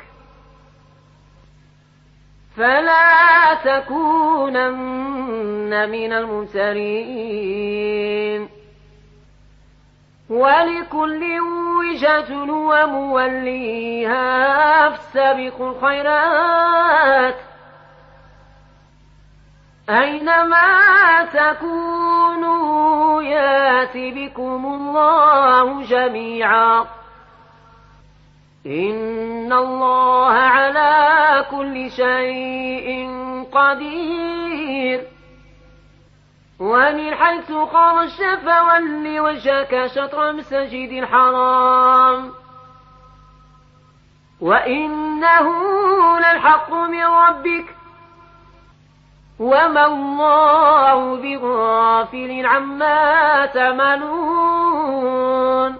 فلا تكونن من الممترين ولكل وجهة هو موليها فاستبقوا الخيرات أينما تكونوا يات بكم الله جميعا إن الله على كل شيء قدير ومن حيث خرجت فول وجهك شطر المسجد الحرام وإنه للحق من ربك وما الله بغافل عما تعملون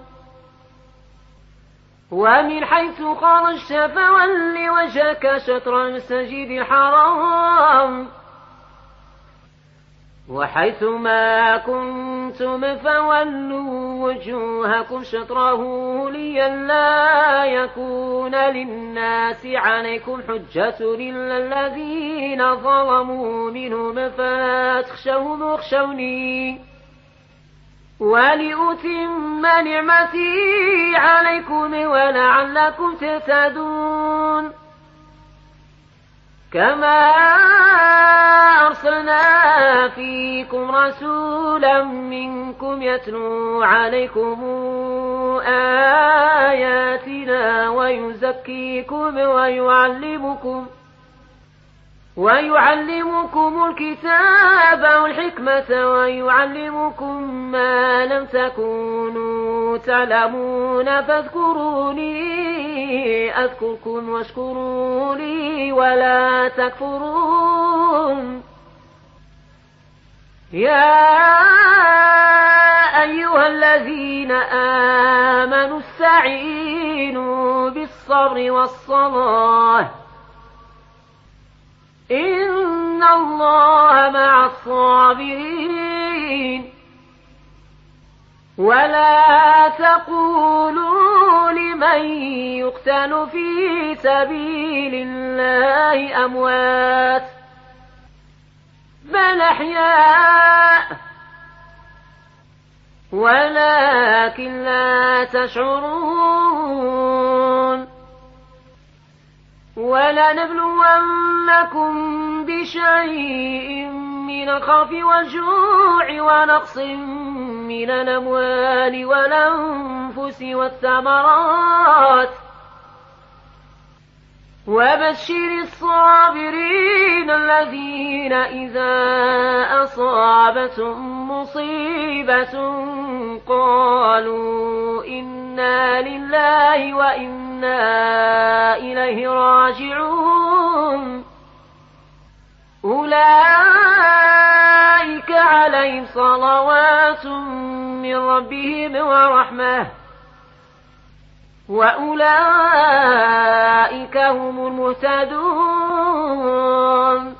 ومن حيث خرجت فول وجهك شطر المسجد الحرام وحيث ما كنتم فولوا وجوهكم شطره لئلا يكون للناس عليكم حجة إلا الذين ظلموا منهم فاتخشوهم واخشوني ولأتم نعمتي عليكم ولعلكم تهتدون كما أرسلنا فيكم رسولا منكم يتلو عليكم آياتنا ويزكيكم ويعلمكم ويعلمكم الكتاب والحكمة ويعلمكم ما لم تكونوا تعلمون فاذكروني أذكركم واشكروا لي ولا تكفرون يا أيها الذين آمنوا استعينوا بالصبر والصلاة إن الله مع الصابرين ولا تقولوا لمن يقتل في سبيل الله أموات بل أحياء ولكن لا تشعرون ولنبلونكم بشيء من الخوف والجوع ونقص من الأموال والأنفس والثمرات وبشر الصابرين الذين إذا أصابتهم مصيبة قالوا إنا لله وإنا إليه راجعون أولئك عليهم صلوات من ربهم ورحمة وأولئك هم المهتدون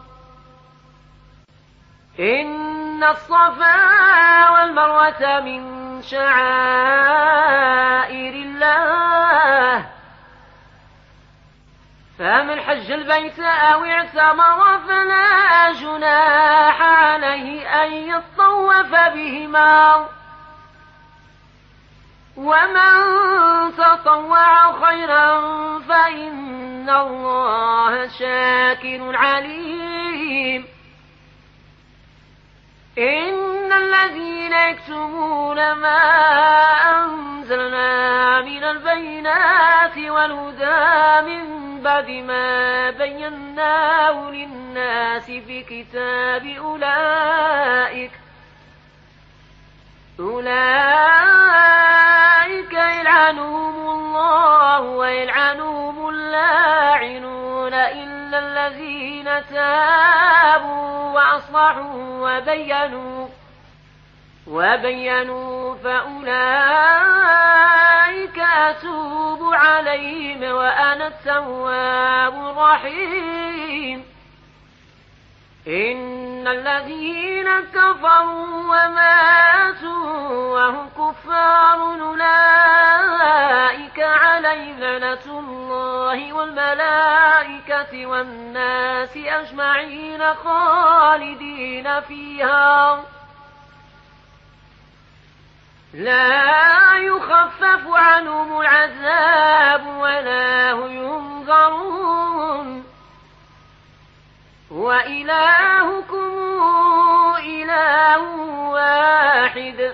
إن الصفا والمروة من شعائر الله فمن حج البيت أو اعتمر فلا جناح عليه أن يطوف بهما ومن تطوع خيرا فإن الله شاكر عليم إن إن الذين يكتمون ما أنزلنا من البينات والهدى من بعد ما بيناه للناس في كتاب أولئك أولئك يلعنهم الله ويلعنهم اللاعنون إلا الذين تابوا وأصلحوا وبينوا وبينوا فأولئك أتوب عليهم وأنا التواب الرحيم إن الذين كفروا وماتوا وهم كفار أولئك عليهم لعنة الله والملائكة والناس أجمعين خالدين فيها لا يخفف عنهم العذاب ولا هم ينظرون وإلهكم إله واحد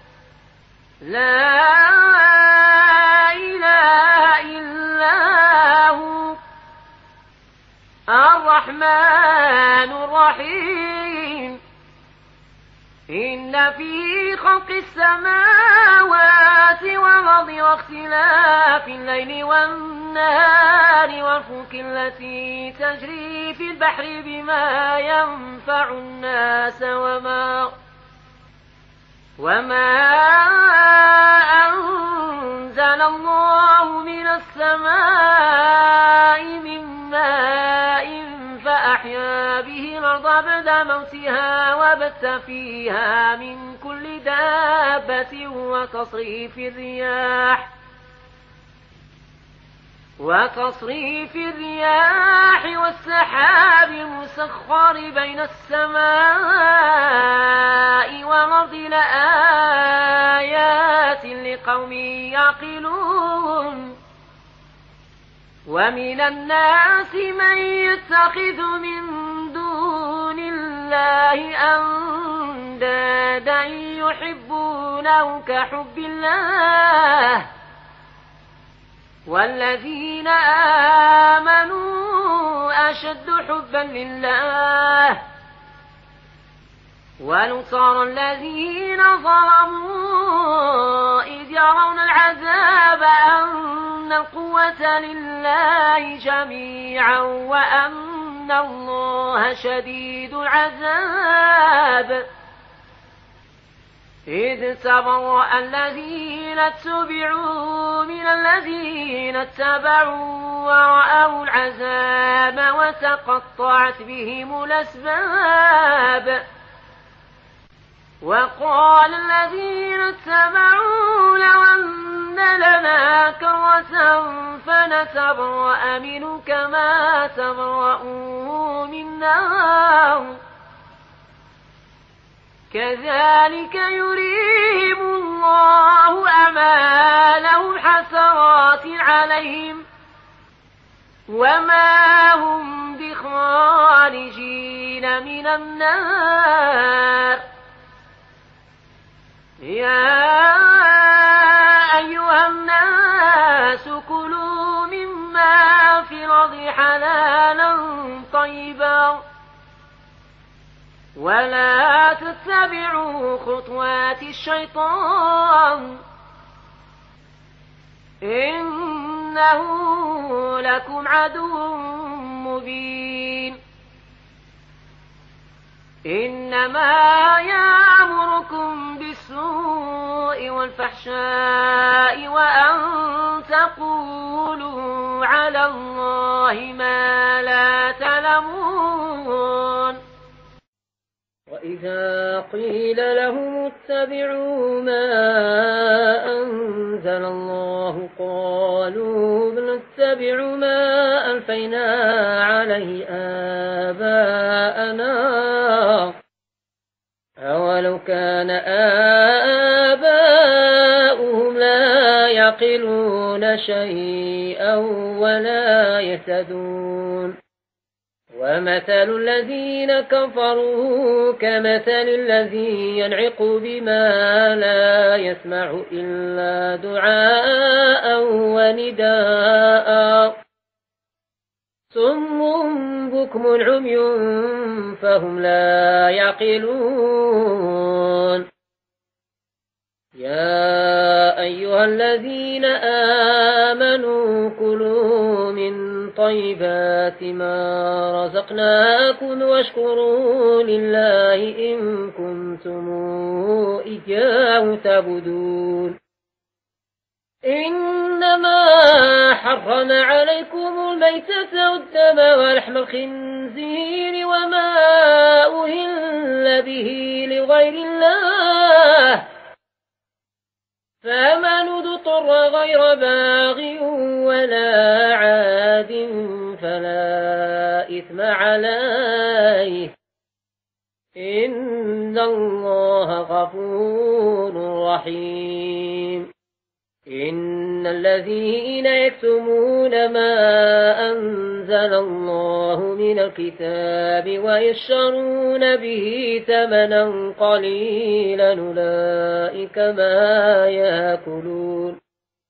لا إله إلا هو الرحمن الرحيم إن في خلق السماوات والأرض واختلاف الليل والنهار والفلك التي تجري في البحر بما ينفع الناس وما وما أنزل الله من السماء من ماء فأحيا به الأرض بعد موتها وبث فيها من كل دابة وتصريف الرياح وتصريف الرياح والسحاب المسخر بين السماء والأرض لآيات لقوم يعقلون ومن الناس من يتخذ من دون الله أندادا يحبونه كحب الله والذين آمنوا أشد حبا لله ولو ترى الذين ظلموا إذ يرون العذاب أن القوة لله جميعا وأن الله شديد العذاب إذ تبرأ الذين اتبعوا من الذين اتبعوا ورأوا العذاب وتقطعت بهم الأسباب وقال الذين اتبعوا لو أن لنا كرة فنتبرأ منه كما تبرأوا منا كذلك يريهم الله أعمالهم حسرات عليهم وما هم بخارجين من النار يا أيها الناس كلوا مما في الأرض حلالا طيبا ولا تتبعوا خطوات الشيطان إنه لكم عدو مبين إنما يأمركم بالسوء والفحشاء وأن تقولوا على الله ما لا تعلمون وإذا قيل لهم اتبعوا ما أنزل الله قالوا بنتبع ما ألفينا عليه آباءنا أولو كان آباؤهم لا يعقلون شيئا ولا يهتدون ومثل الذين كفروا كمثل الذي ينعق بما لا يسمع إلا دعاء ونداء صم بكم عمي فهم لا يعقلون يا أيها الذين آمنوا كلوا من طيبات ما رزقناكم واشكروا لله إن كنتم إياه تعبدون إنما حرم عليكم الميتة والدم ولحم الخنزير وما أهل به لغير الله فمن اضطر غير باغ ولا عاد فلا إثم عليه إن الله غفور رحيم إن الذين يكتمون ما أنزل الله من الكتاب ويشترون به ثمنا قليلا أولئك ما يأكلون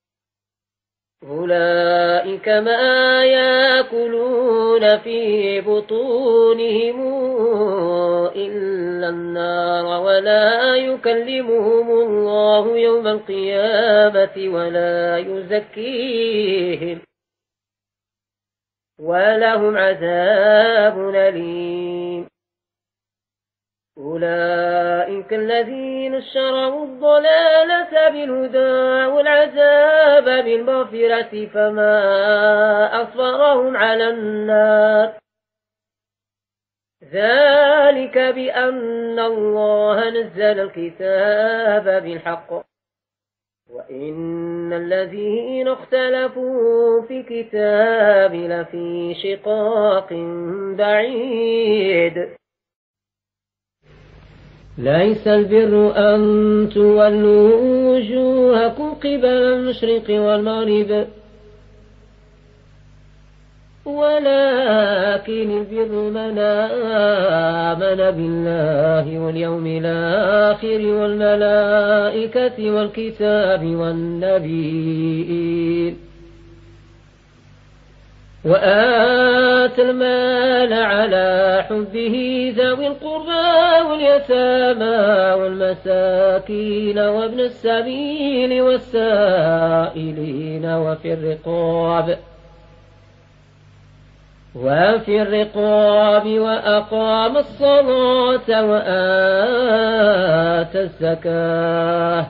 أولئك ما يأكلون في بطونهم إلا النار ولا يكلمهم الله يوم القيامة ولا يزكيهم ولهم عذاب أليم أولئك الذين اشتروا الضلالة بالهدى والعذاب بالمغفرة فما أصبرهم على النار ذلك بأن الله نزل الكتاب بالحق وإن الذين اختلفوا في كتاب لفي شقاق بعيد ليس البر أن تولوا وجوهكم قبل المشرق والمغرب ولكن البر من آمن بالله واليوم الآخر والملائكة والكتاب والنبيين وآتى المال على حبه ذوي القربى واليتامى والمساكين وابن السبيل والسائلين وفي الرقاب وفي الرقاب وأقام الصلاة وآتى الزكاة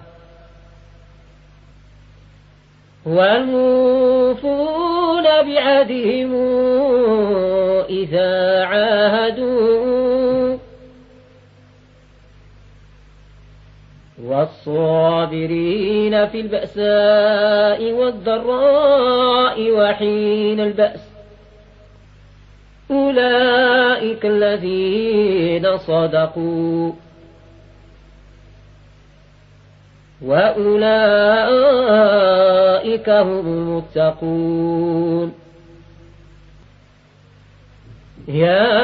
والموفون بعهدهم إذا عاهدوا والصابرين في البأساء والضراء وحين البأس أولئك الذين صدقوا وأولئك هم المتقون يا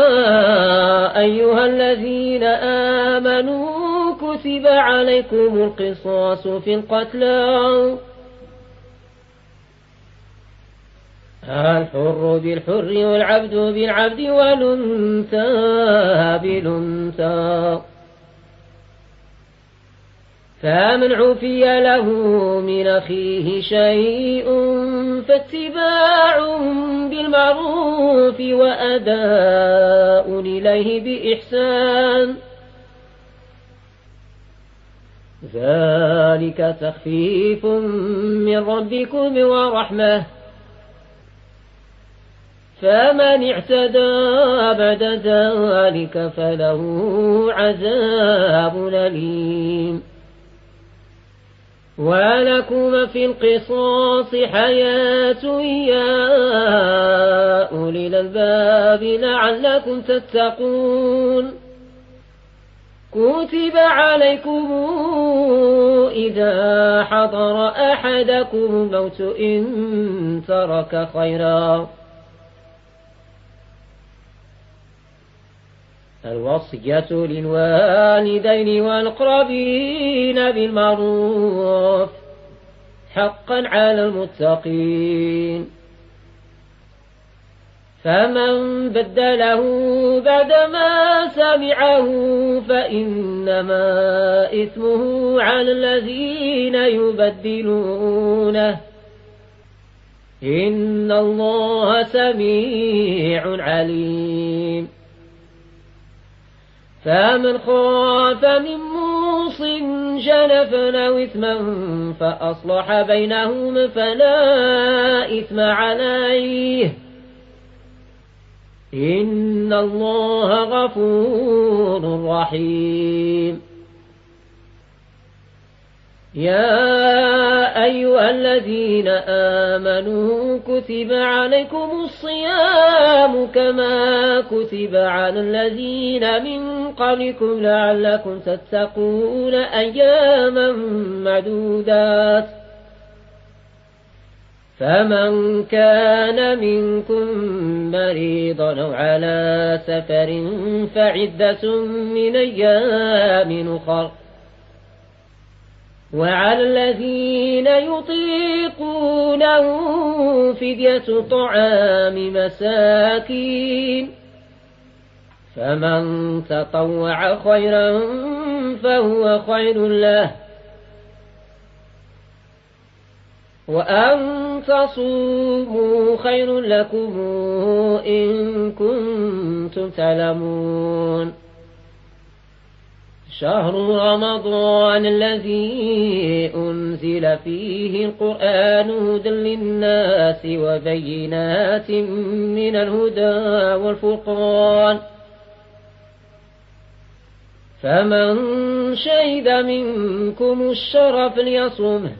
أيها الذين آمنوا كتب عليكم القصاص في القتلى الحر بالحر والعبد بالعبد والأنثى بالأنثى فمن عفي له من أخيه شيء فاتباع بالمعروف وأداء إليه بإحسان ذلك تخفيف من ربكم ورحمة فمن اعتدى بعد ذلك فله عذاب أليم ولكم في القصاص حياة يا أولي الألباب لعلكم تتقون كتب عليكم إذا حضر أحدكم الموت إن ترك خيرا الوصية للوالدين والأقربين بالمعروف حقا على المتقين. فمن بدله بعدما سمعه فإنما إثمه على الذين يبدلونه إن الله سميع عليم. فمن خاف من موص جنفا أو إثما فأصلح بينهم فلا إثم عليه إن الله غفور رحيم. يا أيها الذين آمنوا كتب عليكم الصيام كما كتب على الذين من قبلكم لعلكم تتقون أياما معدودات. فمن كان منكم مريضا أو على سفر فعدة من أيام أخر. وعلى الذين يطيقونه فدية طعام مساكين فمن تطوع خيرا فهو خير له وأن تصوموا خير لكم إن كنتم تعلمون. شهر رمضان الذي أنزل فيه القرآن هدى للناس وبينات من الهدى والفرقان فمن شهد منكم الشهر فليصمه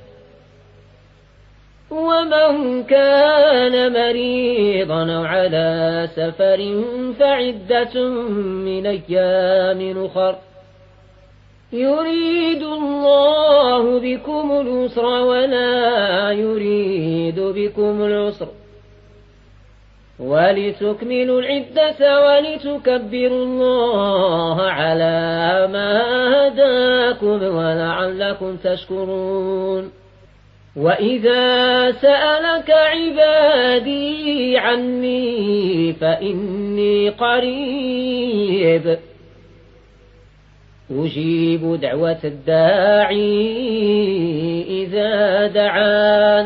ومن كان مريضا أو على سفر فعدة من أيام أخر يريد الله بكم اليسر ولا يريد بكم العسر ولتكملوا العدة ولتكبروا الله على ما هداكم ولعلكم تشكرون. وإذا سألك عبادي عني فإني قريب أجيب دعوة الداعي إذا دعان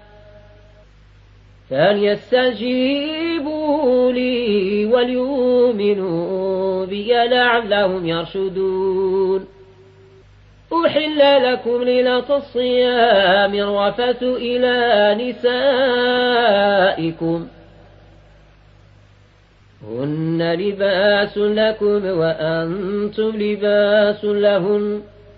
فليستجيبوا لي وليؤمنوا بي لعلهم يرشدون. أحل لكم ليلة الصيام الرفث إلى نسائكم هن لباس لكم وأنتم لباس لهن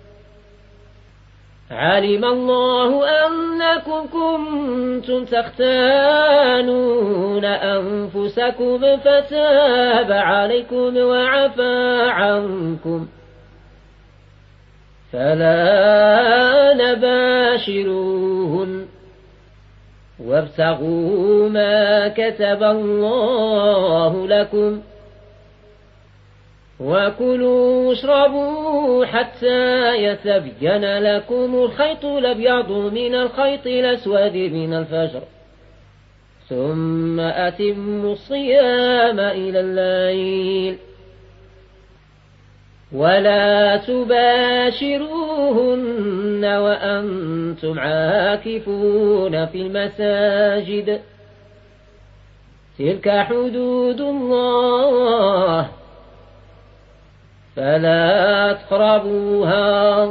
علم الله أنكم كنتم تختانون أنفسكم فتاب عليكم وعفى عنكم فلا نباشروهن وابتغوا ما كتب الله لكم وكلوا واشربوا حتى يتبين لكم الخيط الأبيض من الخيط الأسود من الفجر ثم أتموا الصيام إلى الليل ولا تباشروهن وأنتم عاكفون في المساجد تلك حدود الله فلا تقربوها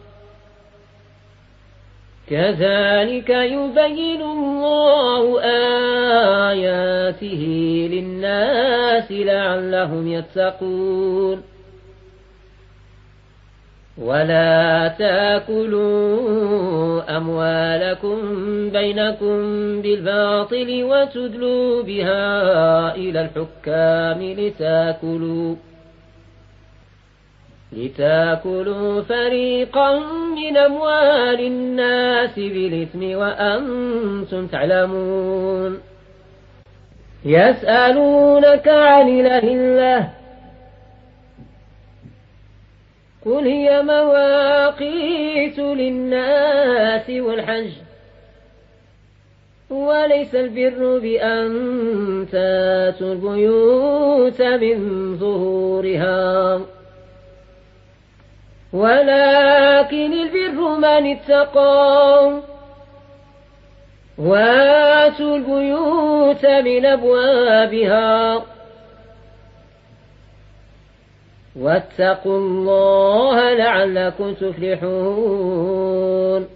كذلك يبين الله آياته للناس لعلهم يتقون. ولا تأكلوا أموالكم بينكم بالباطل وتدلوا بها إلى الحكام لتأكلوا لتأكلوا فريقا من أموال الناس بالإثم وأنتم تعلمون. يسألونك عن الأهلة قل هي مواقيت للناس والحج وليس البر بأن تاتوا البيوت من ظهورها ولكن البر من اتقى واتوا البيوت من أبوابها واتقوا الله لعلكم تفلحون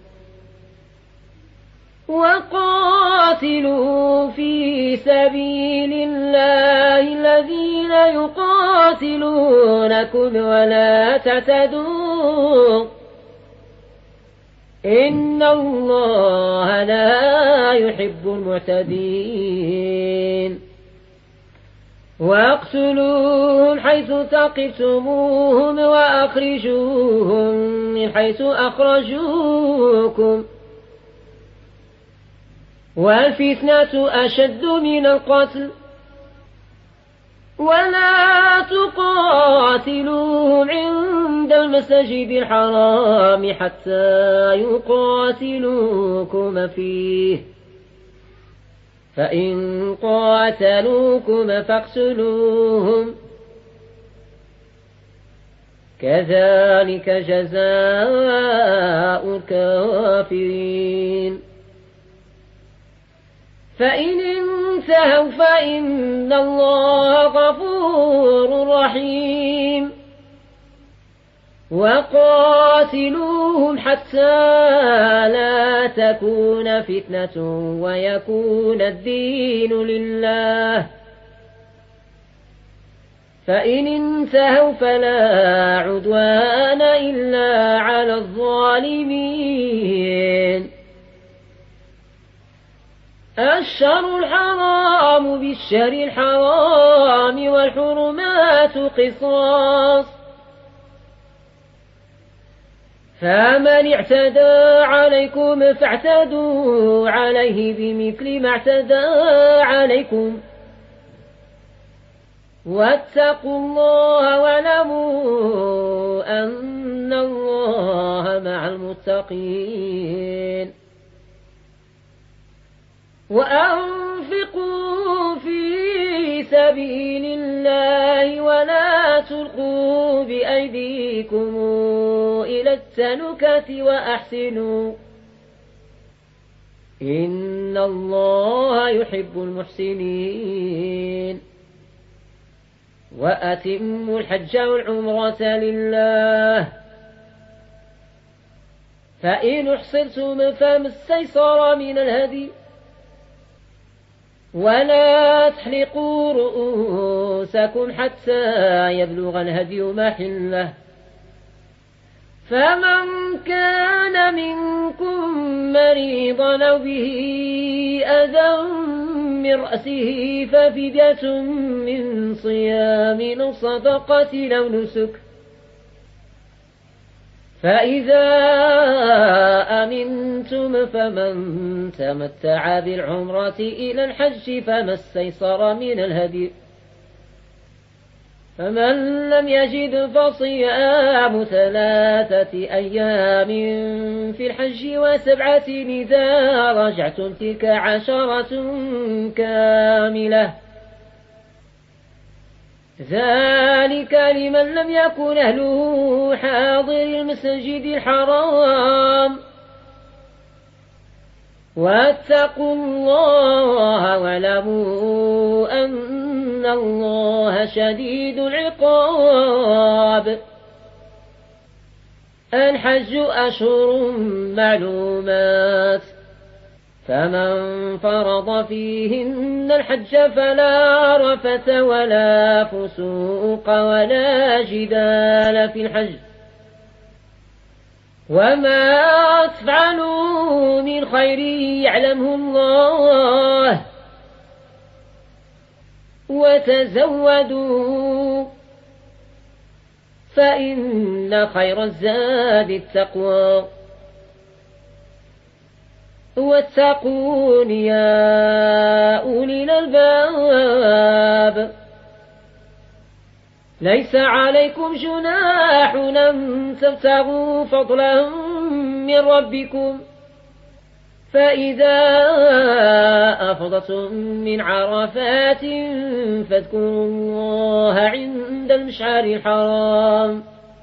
وقاتلوا في سبيل الله الذين يقاتلونكم ولا تعتدوا إن الله لا يحب المعتدين واقتلوهم حيث ثقفتموهم وأخرجوهم من حيث أخرجوكم والفتنة أشد من القتل ولا تقاتلوهم عند المسجد الحرام حتى يقاتلوكم فيه فإن قاتلوكم فاقتلوهم كذلك جزاء الكافرين فإن انتهوا فإن الله غفور رحيم وقاتلوهم حتى لا تكون فتنة ويكون الدين لله فإن انتهوا فلا عدوان إلا على الظالمين الشهر الحرام بالشهر الحرام والحرمات قصاص فمن اعتدى عليكم فاعتدوا عليه بمثل ما اعتدى عليكم واتقوا الله واعلموا أن الله مع المتقين وأنفقوا في سبيل الله ولا تلقوا بأيديكم إلى التهلكة وأحسنوا إن الله يحب المحسنين وأتموا الحج والعمرة لله فإن أحصرتم فما استيسر من الهدي ولا تحلقوا رؤوسكم حتى يبلغ الهدي محله فمن كان منكم مريضا أو به أذى من رأسه ففدية من صيام أو صدقة أو نسك فإذا أمنتم فمن تمتع بالعمرة إلى الحج فما استيسر من الهدي فمن لم يجد فصيام ثلاثة أيام في الحج وسبعة إذا رجعتم تلك عشرة كاملة ذلك لمن لم يكن أهله حاضر المسجد الحرام واتقوا الله واعلموا أن الله شديد العقاب الحج أشهر معلومات فمن فرض فيهن الحج فلا رفث ولا فسوق ولا جدال في الحج وما تفعلوا من خير يعلمه الله وتزودوا فإن خير الزاد التقوى واتقون يا أولي الألباب ليس عليكم جناح أن تبتغوا فضلا من ربكم فإذا أفضتم من عرفات فاذكروا الله عند المشعر الحرام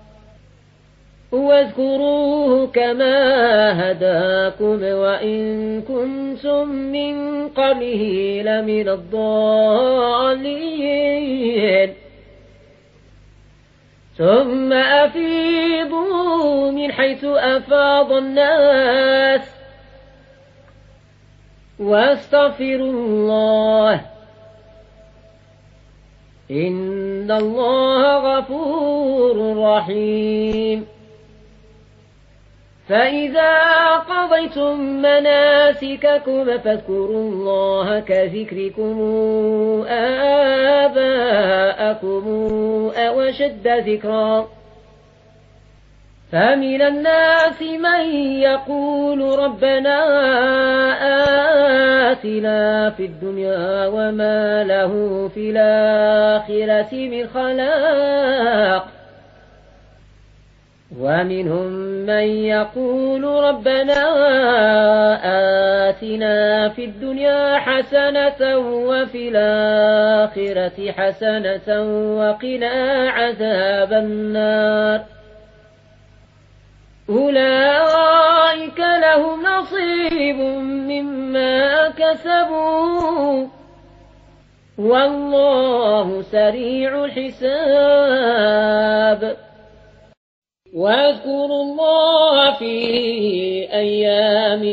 واذكروه كما هداكم وإن كنتم من قبله لمن الضالين ثم أفيضوا من حيث أفاض الناس واستغفروا الله إن الله غفور رحيم فإذا قضيتم مناسككم فاذكروا الله كذكركم آباءكم أو أشد ذكرا فمن الناس من يقول ربنا آتنا في الدنيا وما له في الآخرة من خلاق ومنهم من يقول ربنا آتنا في الدنيا حسنة وفي الآخرة حسنة وقنا عذاب النار أولئك لهم نصيب مما كسبوا والله سريع الحساب واذكروا الله في أيام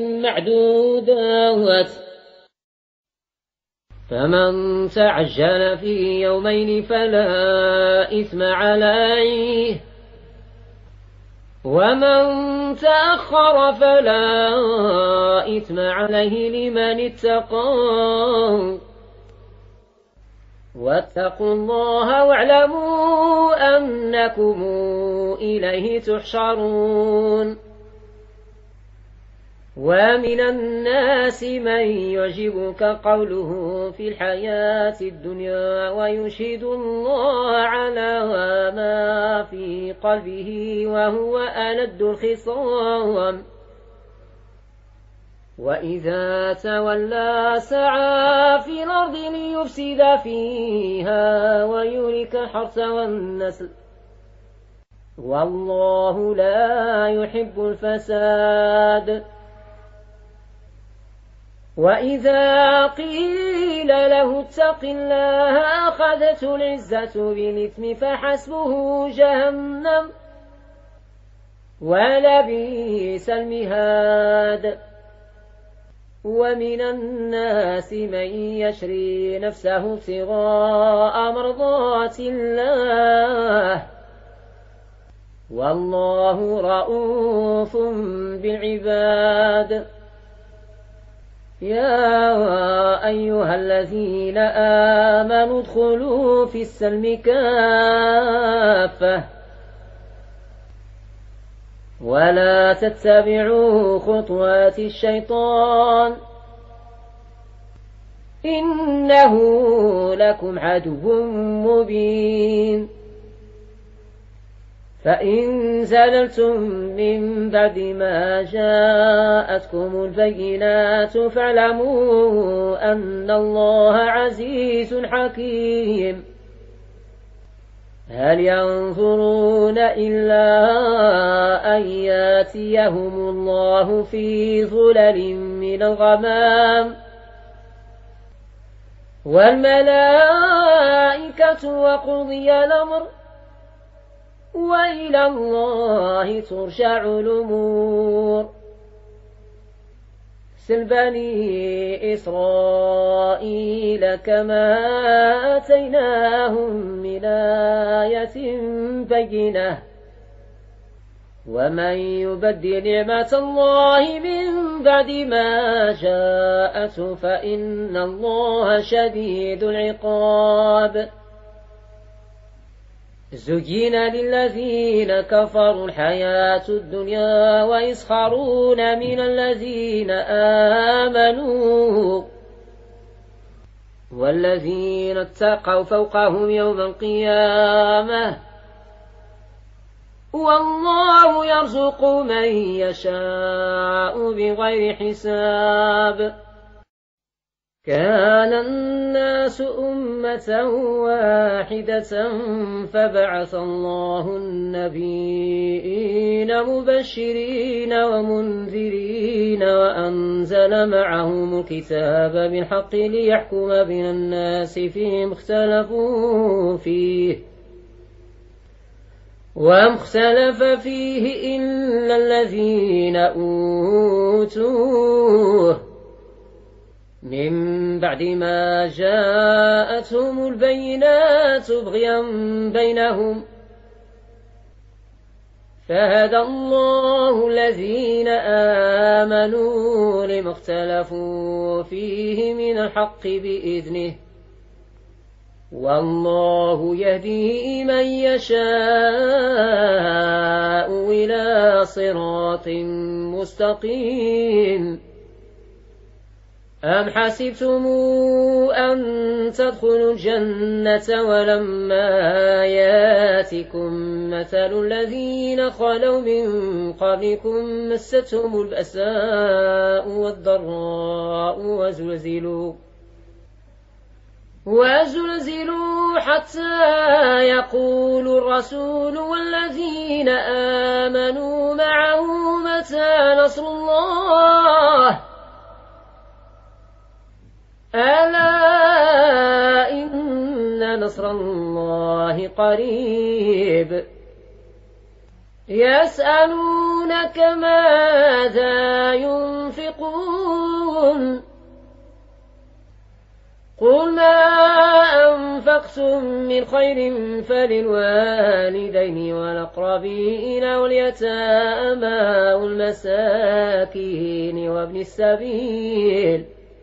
معدودات فمن تعجل في يومين فلا إثم عليه ومن تأخر فلا إثم عليه لمن اتقى واتقوا الله واعلموا أنكم إليه تحشرون ومن الناس من يعجبك قوله في الحياة الدنيا ويشهد الله على ما في قلبه وهو ألد الخصام وإذا تولى سعى في الأرض ليفسد فيها ويهلك الحرث والنسل والله لا يحب الفساد وإذا قيل له اتق الله أخذته العزة بالإثم فحسبه جهنم ولبئس المهاد ومن الناس من يشري نفسه ابتغاء مرضات الله والله رؤوف بالعباد يا أيها الذين آمنوا ادخلوا في السلم كافة ولا تتبعوا خطوات الشيطان إنه لكم عدو مبين فإن زللتم من بعد ما جاءتكم البينات فاعلموا أن الله عزيز حكيم هل ينظرون إلا أن ياتيهم الله في ظلل من الغمام والملائكة وقضي الأمر وإلى الله ترجع الأمور سل بني إسرائيل كما آتيناهم من آية بينة ومن يبدل نعمة الله من بعد ما جاءته فإن الله شديد العقاب زين للذين كفروا الحياة الدنيا ويسخرون من الذين آمنوا والذين اتقوا فوقهم يوم القيامة والله يرزق من يشاء بغير حساب. كان الناس أمة واحدة فبعث الله النبيين مبشرين ومنذرين وأنزل معهم الكتاب بالحق ليحكم بين الناس فيما اختلفوا فيه وما اختلف فيه إلا الذين أوتوه من بعد ما جاءتهم البينات بغيا بينهم فهدى الله الذين آمنوا لما اختلفوا فيه من الحق بإذنه والله يهدي من يشاء إلى صراط مستقيم. أم حسبتم أن تدخلوا الجنة ولما ياتكم مثل الذين خلوا من قبلكم مستهم البأساء والضراء وزلزلوا وزلزلوا حتى يقول الرسول والذين آمنوا معه متى نصر الله ألا إن نصر الله قريب. يسألونك ماذا ينفقون قل ما أنفقتم من خير فللوالدين والأقربين واليتامى والمساكين وابن السبيل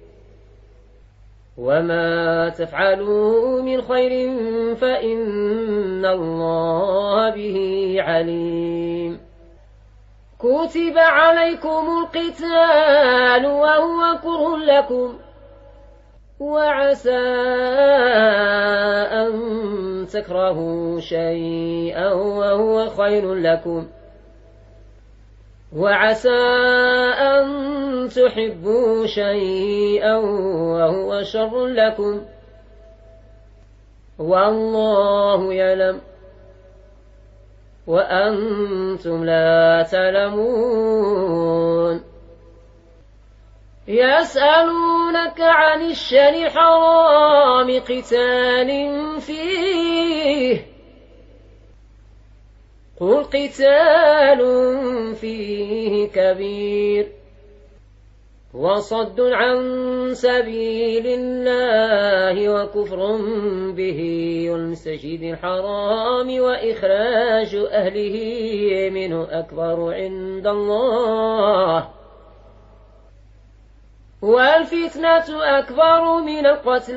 وما تفعلوا من خير فإن الله به عليم. كتب عليكم القتال وهو كره لكم وعسى أن تكرهوا شيئا وهو خير لكم وعسى أن تحبوا شيئا وهو شر لكم والله يعلم وأنتم لا تعلمون. يسألونك عن الشهر الحرام قتال فيه قل قتال فيه كبير وصد عن سبيل الله وكفر به والمسجد الحرام وإخراج أهله منه أكبر عند الله والفتنة أكبر من القتل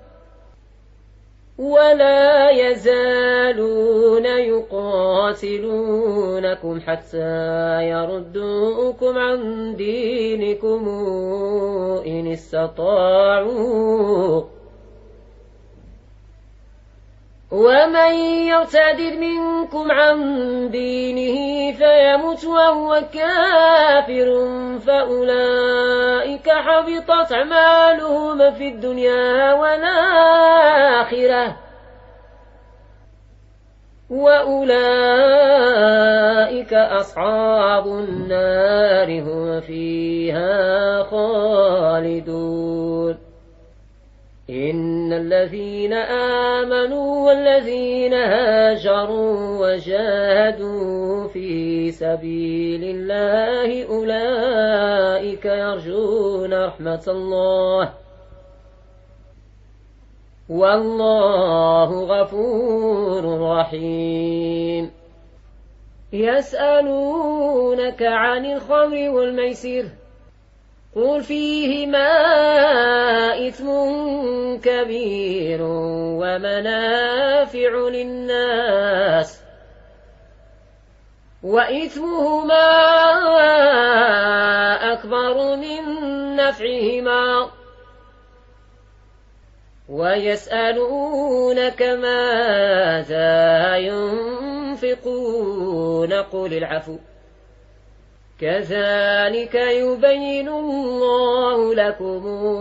ولا يزالون يقاتلونكم حتى يردوكم عن دينكم إن استطاعوا ومن يرتد منكم عن دينه فيمت وهو كافر فأولئك حبطت أعمالهم في الدنيا والآخرة وأولئك أصحاب النار هم فيها خالدون. إن الذين آمنوا والذين هاجروا وجاهدوا في سبيل الله أولئك يرجون رحمة الله والله غفور رحيم. يسألونك عن الخمر والميسر قل فيهما إثم كبير ومنافع للناس وإثمهما أكبر من نفعهما ويسألونك ماذا ينفقون قل العفو كذلك يبين الله لكم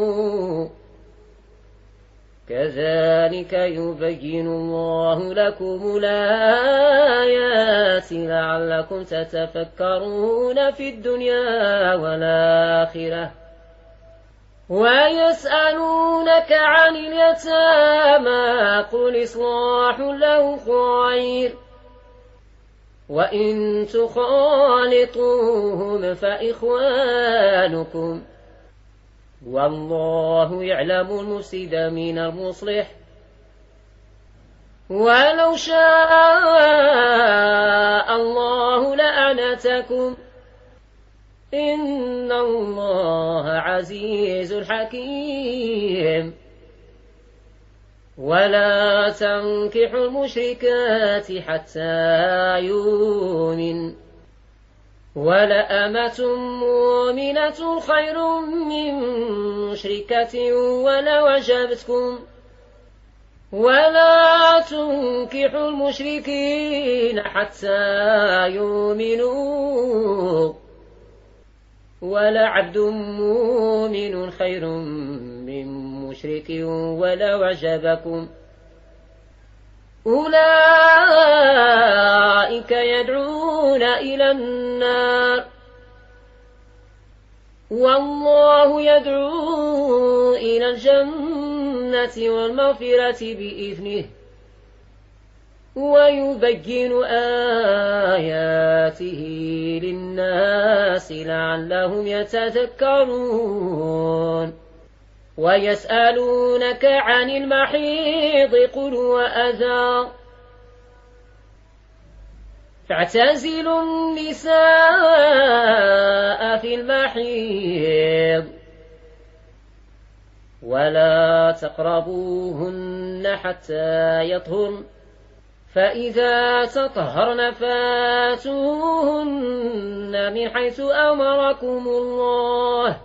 كذلك يبين الله لكم الآيات لعلكم تتفكرون في الدنيا والآخرة ويسألونك عن اليتامى قل إصلاح له خير وإن تخالطوهم فإخوانكم والله يعلم المفسد من المصلح ولو شاء الله لأعنتكم إن الله عزيز حكيم ولا تنكحوا المشركات حتى يؤمن ولأمة مؤمنة خير من مشركة ولو أعجبتكم ولا تنكحوا المشركين حتى يؤمنوا ولعبد مؤمن خير من مشرك ولو أعجبكم أولئك يدعون إلى النار والله يدعو إلى الجنة والمغفرة بإذنه ويبين آياته للناس لعلهم يتذكرون ويسألونك عن المحيض قل هو أذى فاعتزلوا النساء في المحيض ولا تقربوهن حتى يطهرن فإذا تطهرن فاتوهن من حيث أمركم الله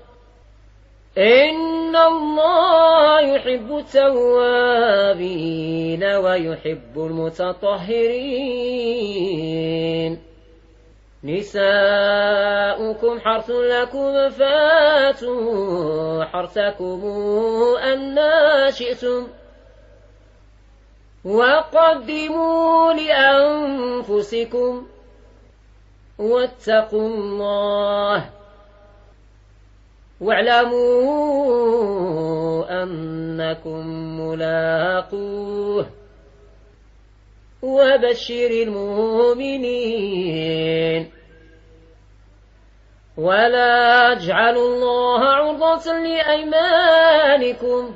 إن الله يحب التوابين ويحب المتطهرين نساؤكم حرث لكم فاتوا حرثكم أنى شئتم وقدموا لأنفسكم واتقوا الله واعلموا أنكم ملاقوه وبشر المؤمنين ولا تجعلوا الله عرضة لأيمانكم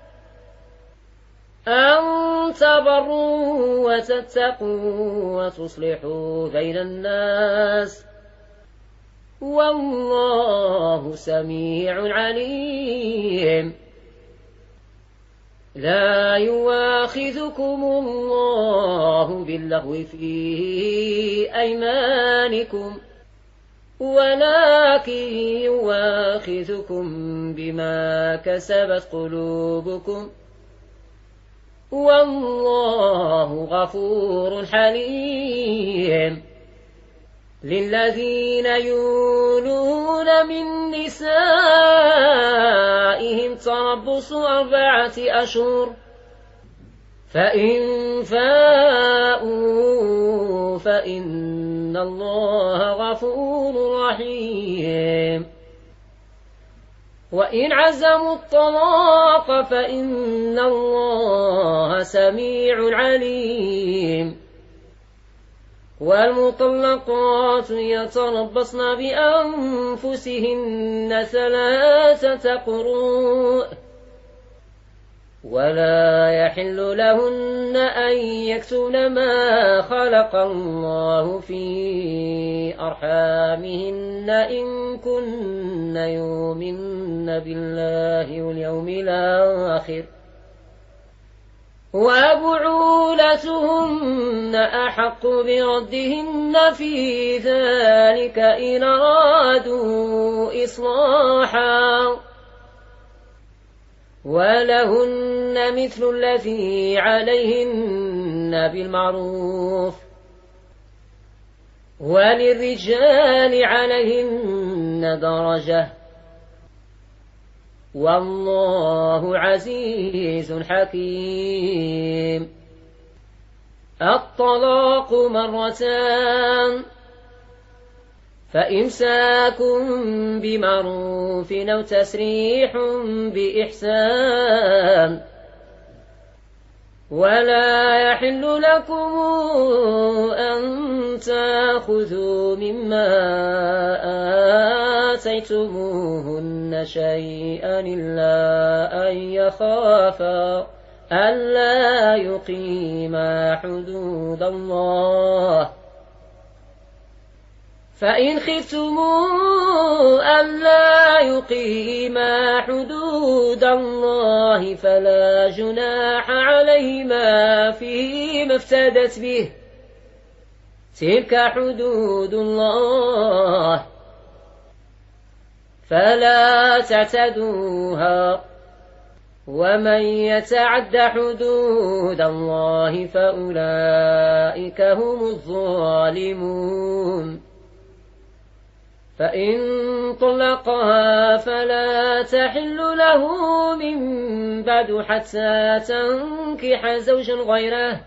أن تبروا وتتقوا وتصلحوا بين الناس والله سميع عليم لا يواخذكم الله باللغو في أيمانكم ولكن يواخذكم بما كسبت قلوبكم والله غفور حليم للذين يولون من نسائهم تربص أربعة أشهر فإن فاءوا فإن الله غفور رحيم وإن عزموا الطلاق فإن الله سميع عليم والمطلقات يتربصن بأنفسهن ثلاثة قروء ولا يحل لهن أن يكتمن ما خلق الله في أرحامهن إن كن يؤمن بالله واليوم الآخر وبعولتهن أحق بردهن في ذلك إن أرادوا إصلاحا ولهن مثل الذي عليهن بالمعروف وللرجال عليهن درجة والله عزيز حكيم. الطلاق مرتان فإمساك بمعروف أو تسريح بإحسان ولا يحل لكم أن تأخذوا مما آتيتموهن شيئا إلا أن يخافا ألا يقيما حدود الله فإن خفتم ألا يقيما حدود الله فلا جناح عليهما فيما افتدت به تلك حدود الله فلا تعتدوها ومن يتعد حدود الله فأولئك هم الظالمون. فإن طلقها فلا تحل له من بعد حتى تنكح زوجا غيره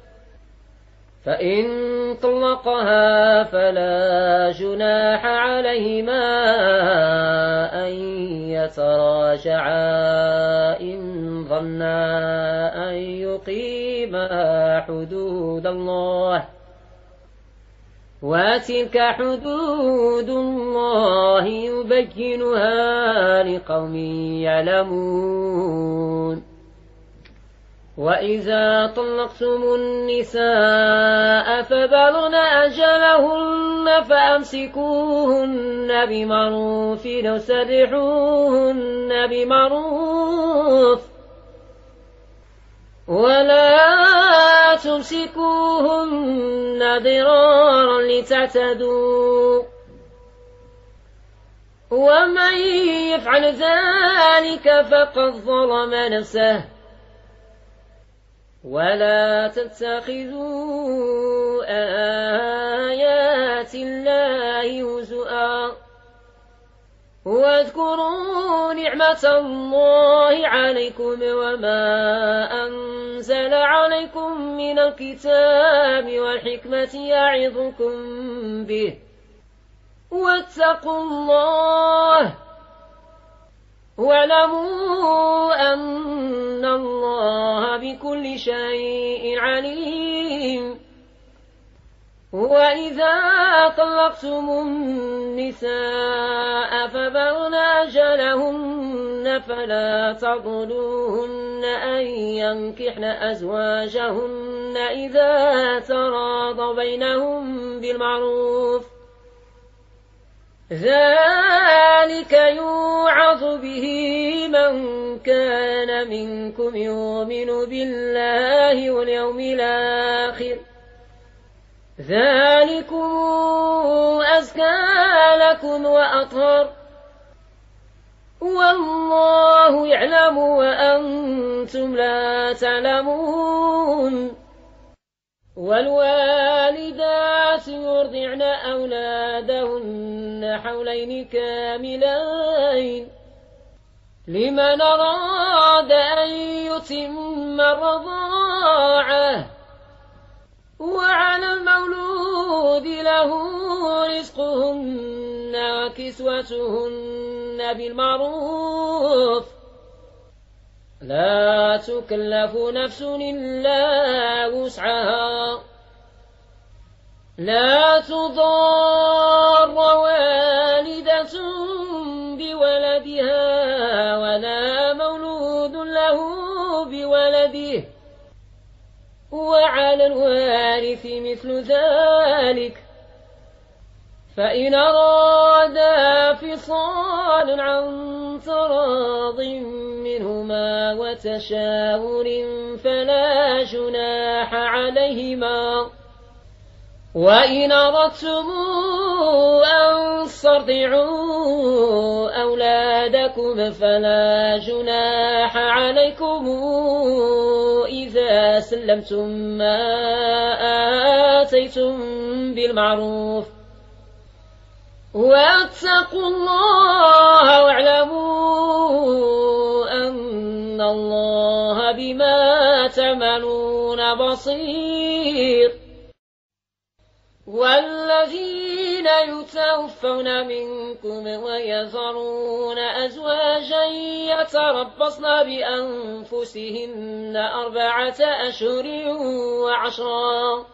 فإن طلقها فلا جناح عليهما أن يتراجعا إن ظنا أن يقيما حدود الله وتلك حدود الله يبينها لقوم يعلمون. وإذا طلقتم النساء فبلغن أجلهن فأمسكوهن بمعروف أو سرحوهن بمعروف ولا تمسكوهن ضرارا لتعتدوا ومن يفعل ذلك فقد ظلم نفسه. ولا تتخذوا آيات الله هزؤا واذكروا نعمة الله عليكم وما أنزل عليكم من الكتاب والحكمة يعظكم به واتقوا الله واعلموا أن الله بكل شيء عليم. وإذا طلقتم النساء فبلغن أجلهن فلا تعضلوهن أن ينكحن أزواجهن إذا تراضوا بينهم بالمعروف ذلك يوعظ به من كان منكم يؤمن بالله واليوم الآخر ذلكم أزكى لكم وأطهر والله يعلم وأنتم لا تعلمون. والوالدات يرضعن أولادهن حولين كاملين لمن أراد أن يتم الرضاعة وعلى المولود له رزقهن وكسوتهن بالمعروف لا تكلف نفس إلا وسعها لا تضار والدة بولدها ولا مولود له بولده وعلى الوارث مثل ذلك فإن أرادا فصالا عن تراض منهما وتشاور فلا جناح عليهما. وإن أردتم أن تسترضعوا أولادكم فلا جناح عليكم إذا سلمتم ما آتيتم بالمعروف واتقوا الله واعلموا أن الله بما تعملون بصير. والذين يتوفون منكم ويذرون أزواجا يتربصن بأنفسهن أربعة أشهر وعشرا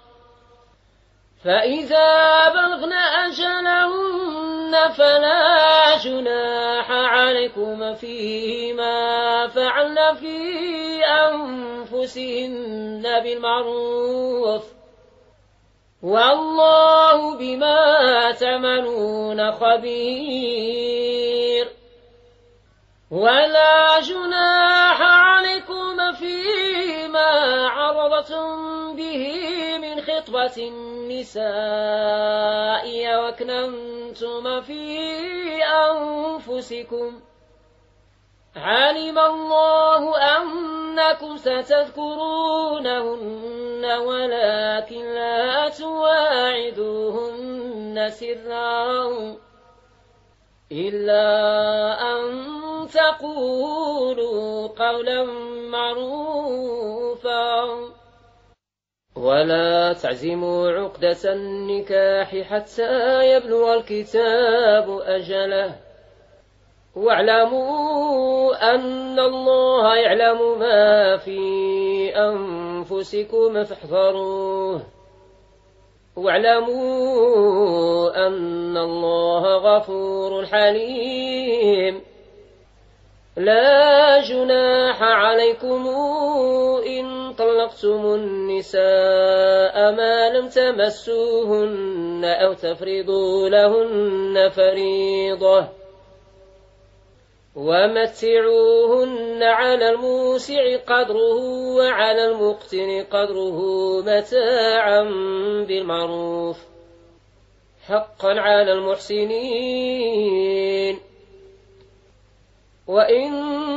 فإذا بلغن أجلهن فلا جناح عليكم فيما فعلن في أنفسهن بالمعروف والله بما تعملون خبير. ولا جناح عليكم فيما عرضتم به من خطبة النساء وأكننتم في أنفسكم علم الله أنكم ستذكرونهن ولكن لا تواعدوهن سرا إلا أن تقولوا قولا معروفا ولا تعزموا عقدة النكاح حتى يبلغ الكتاب أجله واعلموا أن الله يعلم ما في أنفسكم فاحذروه واعلموا أن الله غفور حليم. لا جناح عليكم إن طلقتم النساء ما لم تمسوهن أو تفرضوا لهن فريضة ومتعوهن على الموسع قدره وعلى المقتر قدره متاعا بالمعروف حقا على المحسنين. وإن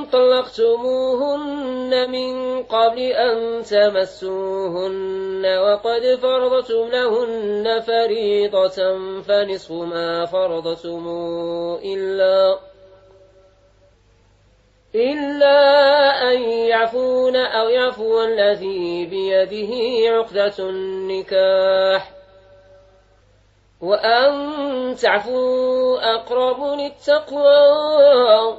طلقتموهن من قبل أن تمسوهن وقد فرضتم لهن فريضة فنصف ما فرضتم إلا إلا أن يعفون أو يعفو الذي بيده عقدة النكاح وأن تعفوا أقرب للتقوى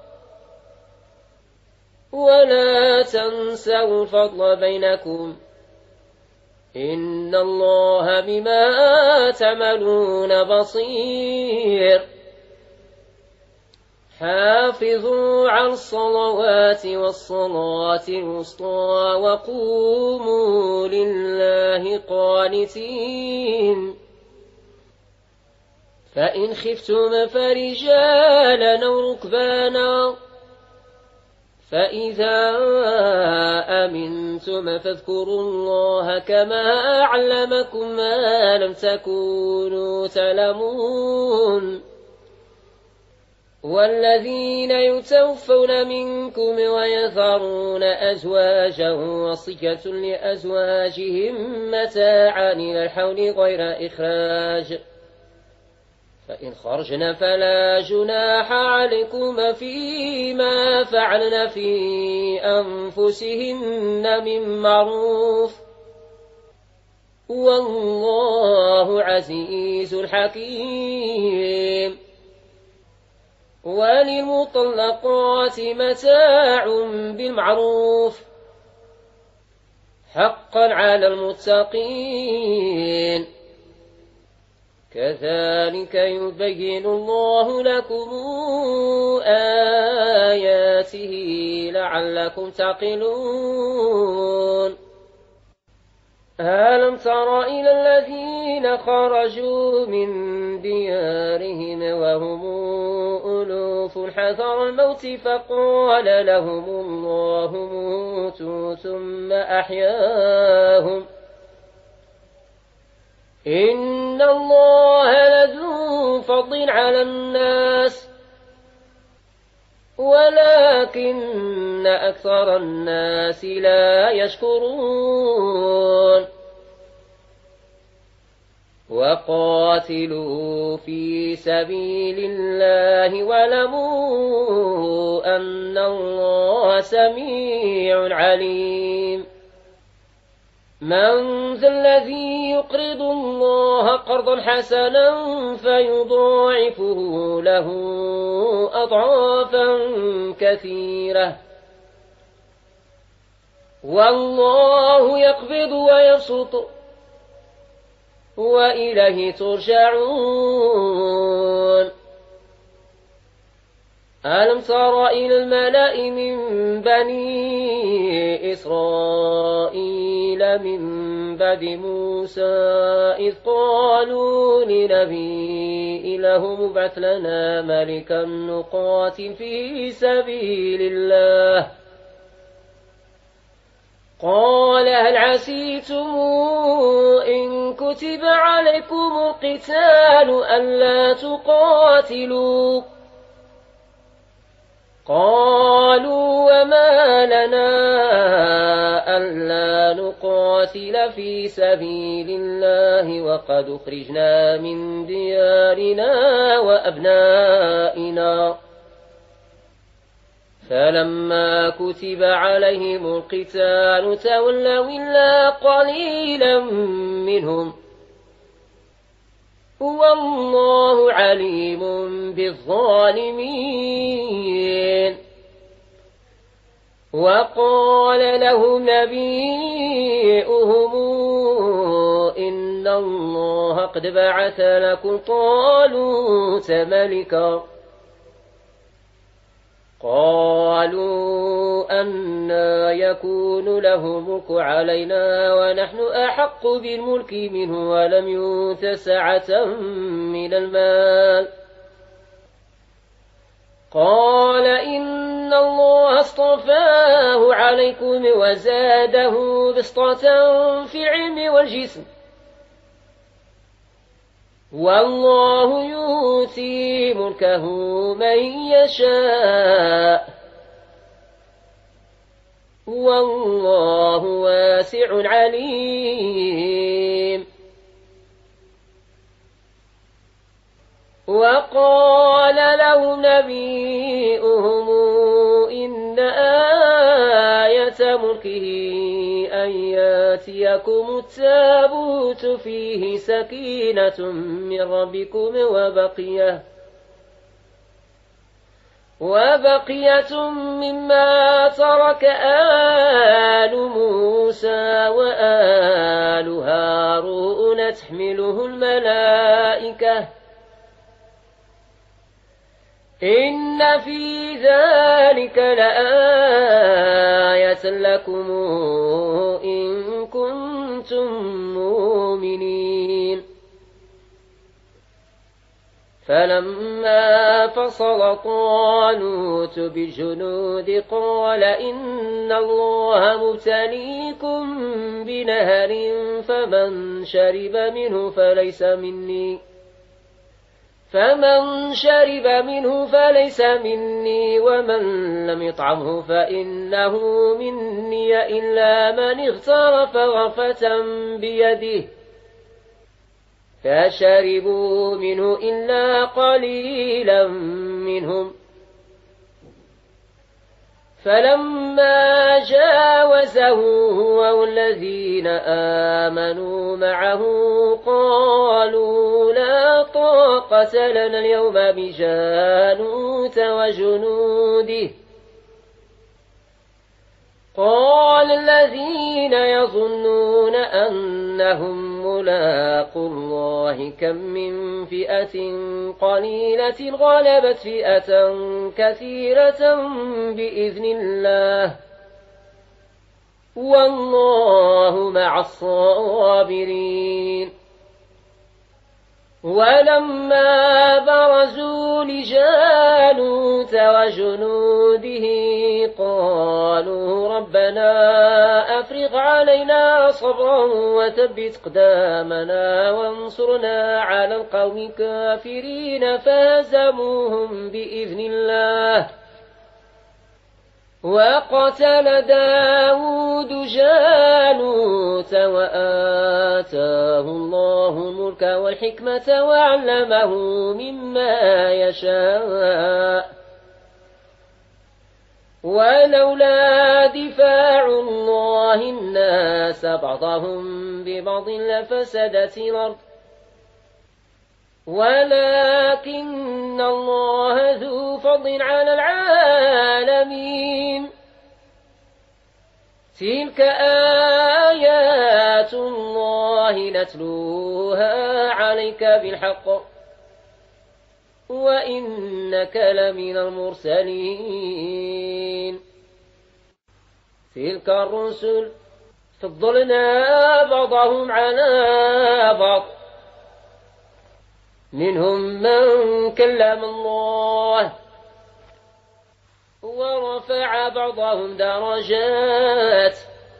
ولا تنسوا الفضل بينكم إن الله بما تعملون بصير. حافظوا على الصلوات والصلاة الوسطى وقوموا لله قانتين. فإن خفتم فرجالا أو ركبانا فإذا أمنتم فاذكروا الله كما علمكم ما لم تكونوا تعلمون. والذين يتوفون منكم ويذرون أزواجا وصية لأزواجهم متاعا إلى الحول غير إخراج فإن خرجن فلا جناح عليكم فيما فعلن في أنفسهن من معروف والله عزيز حكيم. وللمطلقات متاع بالمعروف حقا على المتقين كذلك يبين الله لكم آياته لعلكم تعقلون. ألم تر إلى الذين خرجوا من ديارهم وهم ألوف حذر الموت فقال لهم الله موتوا ثم أحياهم إن الله لذو فضل على الناس، ولكن أكثر الناس لا يشكرون. وقاتلوا في سبيل الله واعلموا أن الله سميع عليم. من ذا الذي يقرض الله قرضا حسنا فيضاعفه له أضعافا كثيرة، والله يقبض ويبسط وإليه ترجعون. ألم تر إلى الملأ من بني إسرائيل من بعد موسى إذ قالوا لنبي له ابعث لنا ملكا نقاتل في سبيل الله، قال هل عسيتم إن كتب عليكم القتال ألا تقاتلوا؟ قالوا وما لنا ألا نقاتل في سبيل الله وقد أخرجنا من ديارنا وأبنائنا. فلما كتب عليهم القتال تولوا إلا قليلا منهم، والله عليم بالظالمين. وقال لهم نبيئهم إن الله قد بعث لكم طالوت ملكا. قالوا أنى يكون له ملك علينا ونحن أحق بالملك منه ولم يؤت سعة من المال. قال إن الله اصطفاه عليكم وزاده بسطة في العلم والجسم، والله يؤتي ملكه من يشاء، والله واسع عليم. وقال لهم نبيئهم إن آية ملكه أن ياتيكم التابوت فيه سكينة من ربكم وبقية وبقية مما ترك آل موسى وآل هارون تحمله الملائكة، إن في ذلك لآية لكم إن كنتم مؤمنين. فلما فصل طالوت بالجنود قال إن الله مبتليكم بنهر فمن شرب منه فليس مني فمن شرب منه فليس مني ومن لم يطعمه فإنه مني إلا من اغترف غرفة بيده، فشربوا منه إلا قليلا منهم. فلما جاوزه هو والذين آمنوا معه قالوا لا طاقة لنا اليوم بجالوت وجنوده. قال الذين يظنون أنهم ملاقو الله كم من فئة قليلة غلبت فئة كثيرة بإذن الله، والله مع الصابرين. ولما برزوا لجالوت وجنوده قالوا ربنا أفرغ علينا صبرا وثبت أقدامنا وانصرنا على القوم الكافرين فهزموهم بإذن الله. وقتل داود جالوت وآتاه الله الملك والحكمة وعلمه مما يشاء ولولا دفاع الله الناس بعضهم ببعض لفسدت الأرض ولكن الله ذو فضل على العالمين. تلك آيات الله نتلوها عليك بالحق وإنك لمن المرسلين. تلك الرسل فضلنا بعضهم على بعض منهم من كلم الله ورفع بعضهم درجات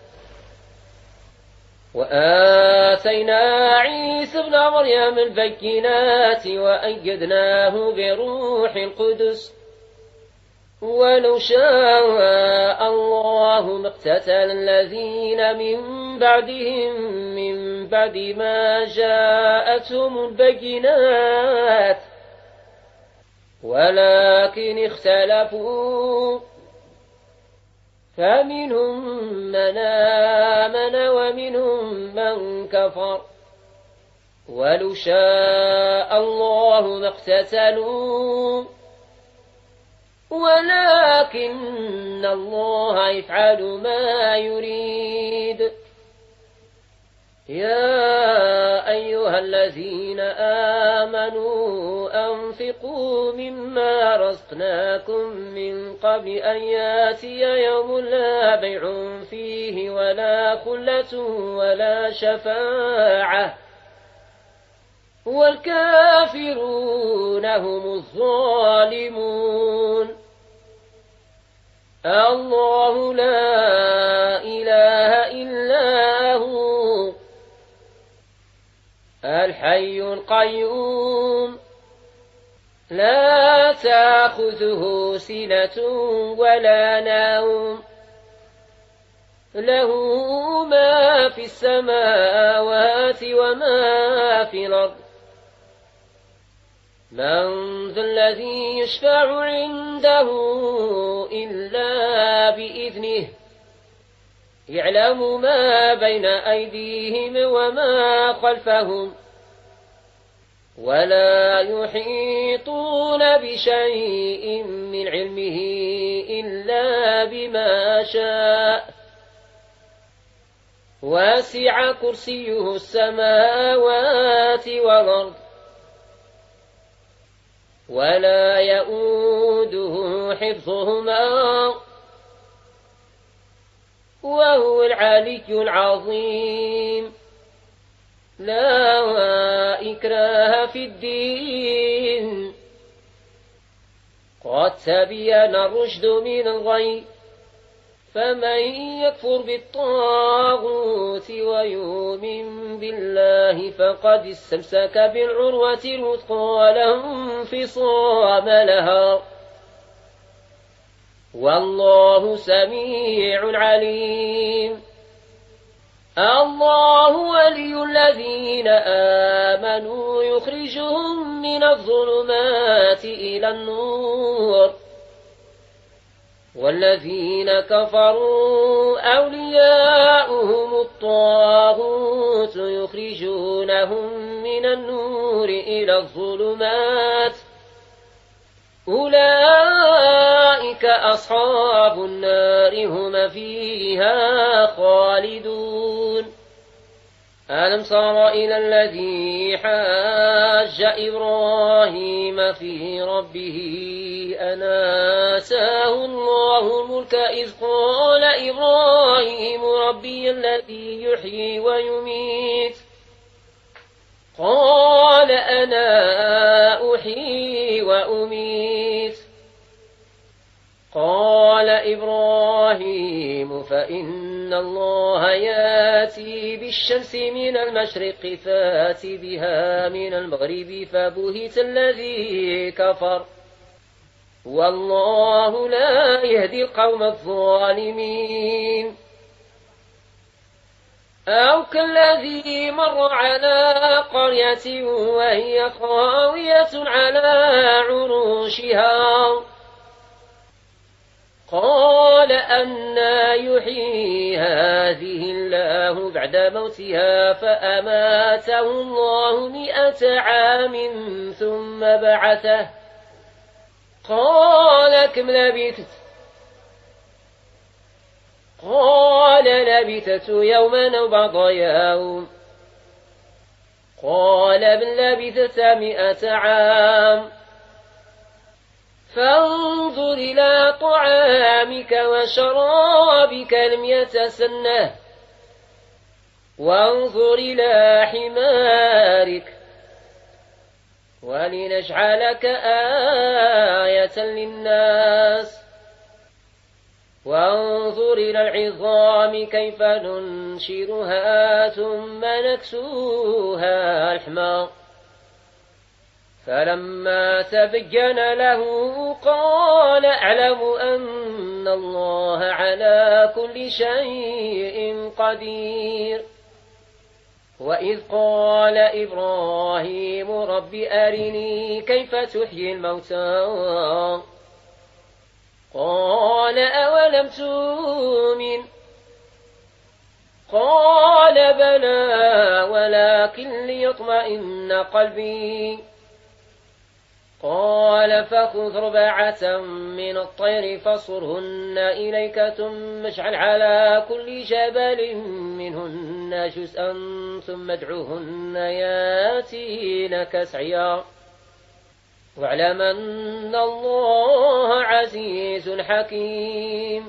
وآتينا عيسى ابن مريم البينات وأيدناه بروح القدس ولو شاء الله ما اقتتل الذين من بعدهم من بعد ما جاءتهم البينات ولكن اختلفوا فمنهم من آمن ومنهم من كفر ولو شاء الله ما اقتتلوا ولكن الله يفعل ما يريد. يا أيها الذين آمنوا أنفقوا مما رزقناكم من قبل أن ياتي يوم لا بيع فيه ولا خلة ولا شفاعة والكافرون هم الظالمون. الله لا إله إلا هو الحي القيوم لا تأخذه سنة ولا نوم له ما في السماوات وما في الأرض. من ذا الذي يشفع عنده إلا بإذنه يعلم ما بين أيديهم وما خلفهم ولا يحيطون بشيء من علمه إلا بما شاء واسع كرسيه السماوات والأرض ولا يؤوده حفظهما وهو العلي العظيم. لا إكراه في الدين قد تبين الرشد من الغي فمن يكفر بالطاغوت ويؤمن بالله فقد استمسك بالعروة الوثقى لا انفصام لها والله سميع عليم. الله ولي الذين آمنوا يخرجهم من الظلمات إلى النور والذين كفروا أولياؤهم الطاغوت يخرجونهم من النور إلى الظلمات أولئك أصحاب النار هم فيها خالدون. ألم تر إلى الذي حاج إبراهيم في ربه أن آتاه الله الملك إذ قال إبراهيم ربي الذي يحيي ويميت قال أنا أحيي وأميت. قال إبراهيم فإن الله ياتي بالشمس من المشرق فات بها من المغرب فبهت الذي كفر والله لا يهدي القوم الظالمين. أو كالذي مر على قرية وهي خاوية على عروشها قال أنى يحيي هذه الله بعد موتها فأماته الله مئة عام ثم بعثه. قال كم لبثت؟ قال لبثت يوما أو بعض يوم. قال بل لبثت مئة عام. فانظر إلى طعامك وشرابك لم يتسنه وانظر إلى حمارك ولنجعلك آية للناس وانظر إلى العظام كيف ننشرها ثم نكسوها لحما. فلما تبين له قال أعلم أن الله على كل شيء قدير. وإذ قال إبراهيم رب أرني كيف تحيي الموتى قال أولم تؤمن قال بلى ولكن ليطمئن قلبي. قال فخذ أربعة من الطير فصرهن إليك ثم اجعل على كل جبل منهن جزءا ثم ادعوهن ياتينك سعيا واعلم أن الله عزيز حكيم.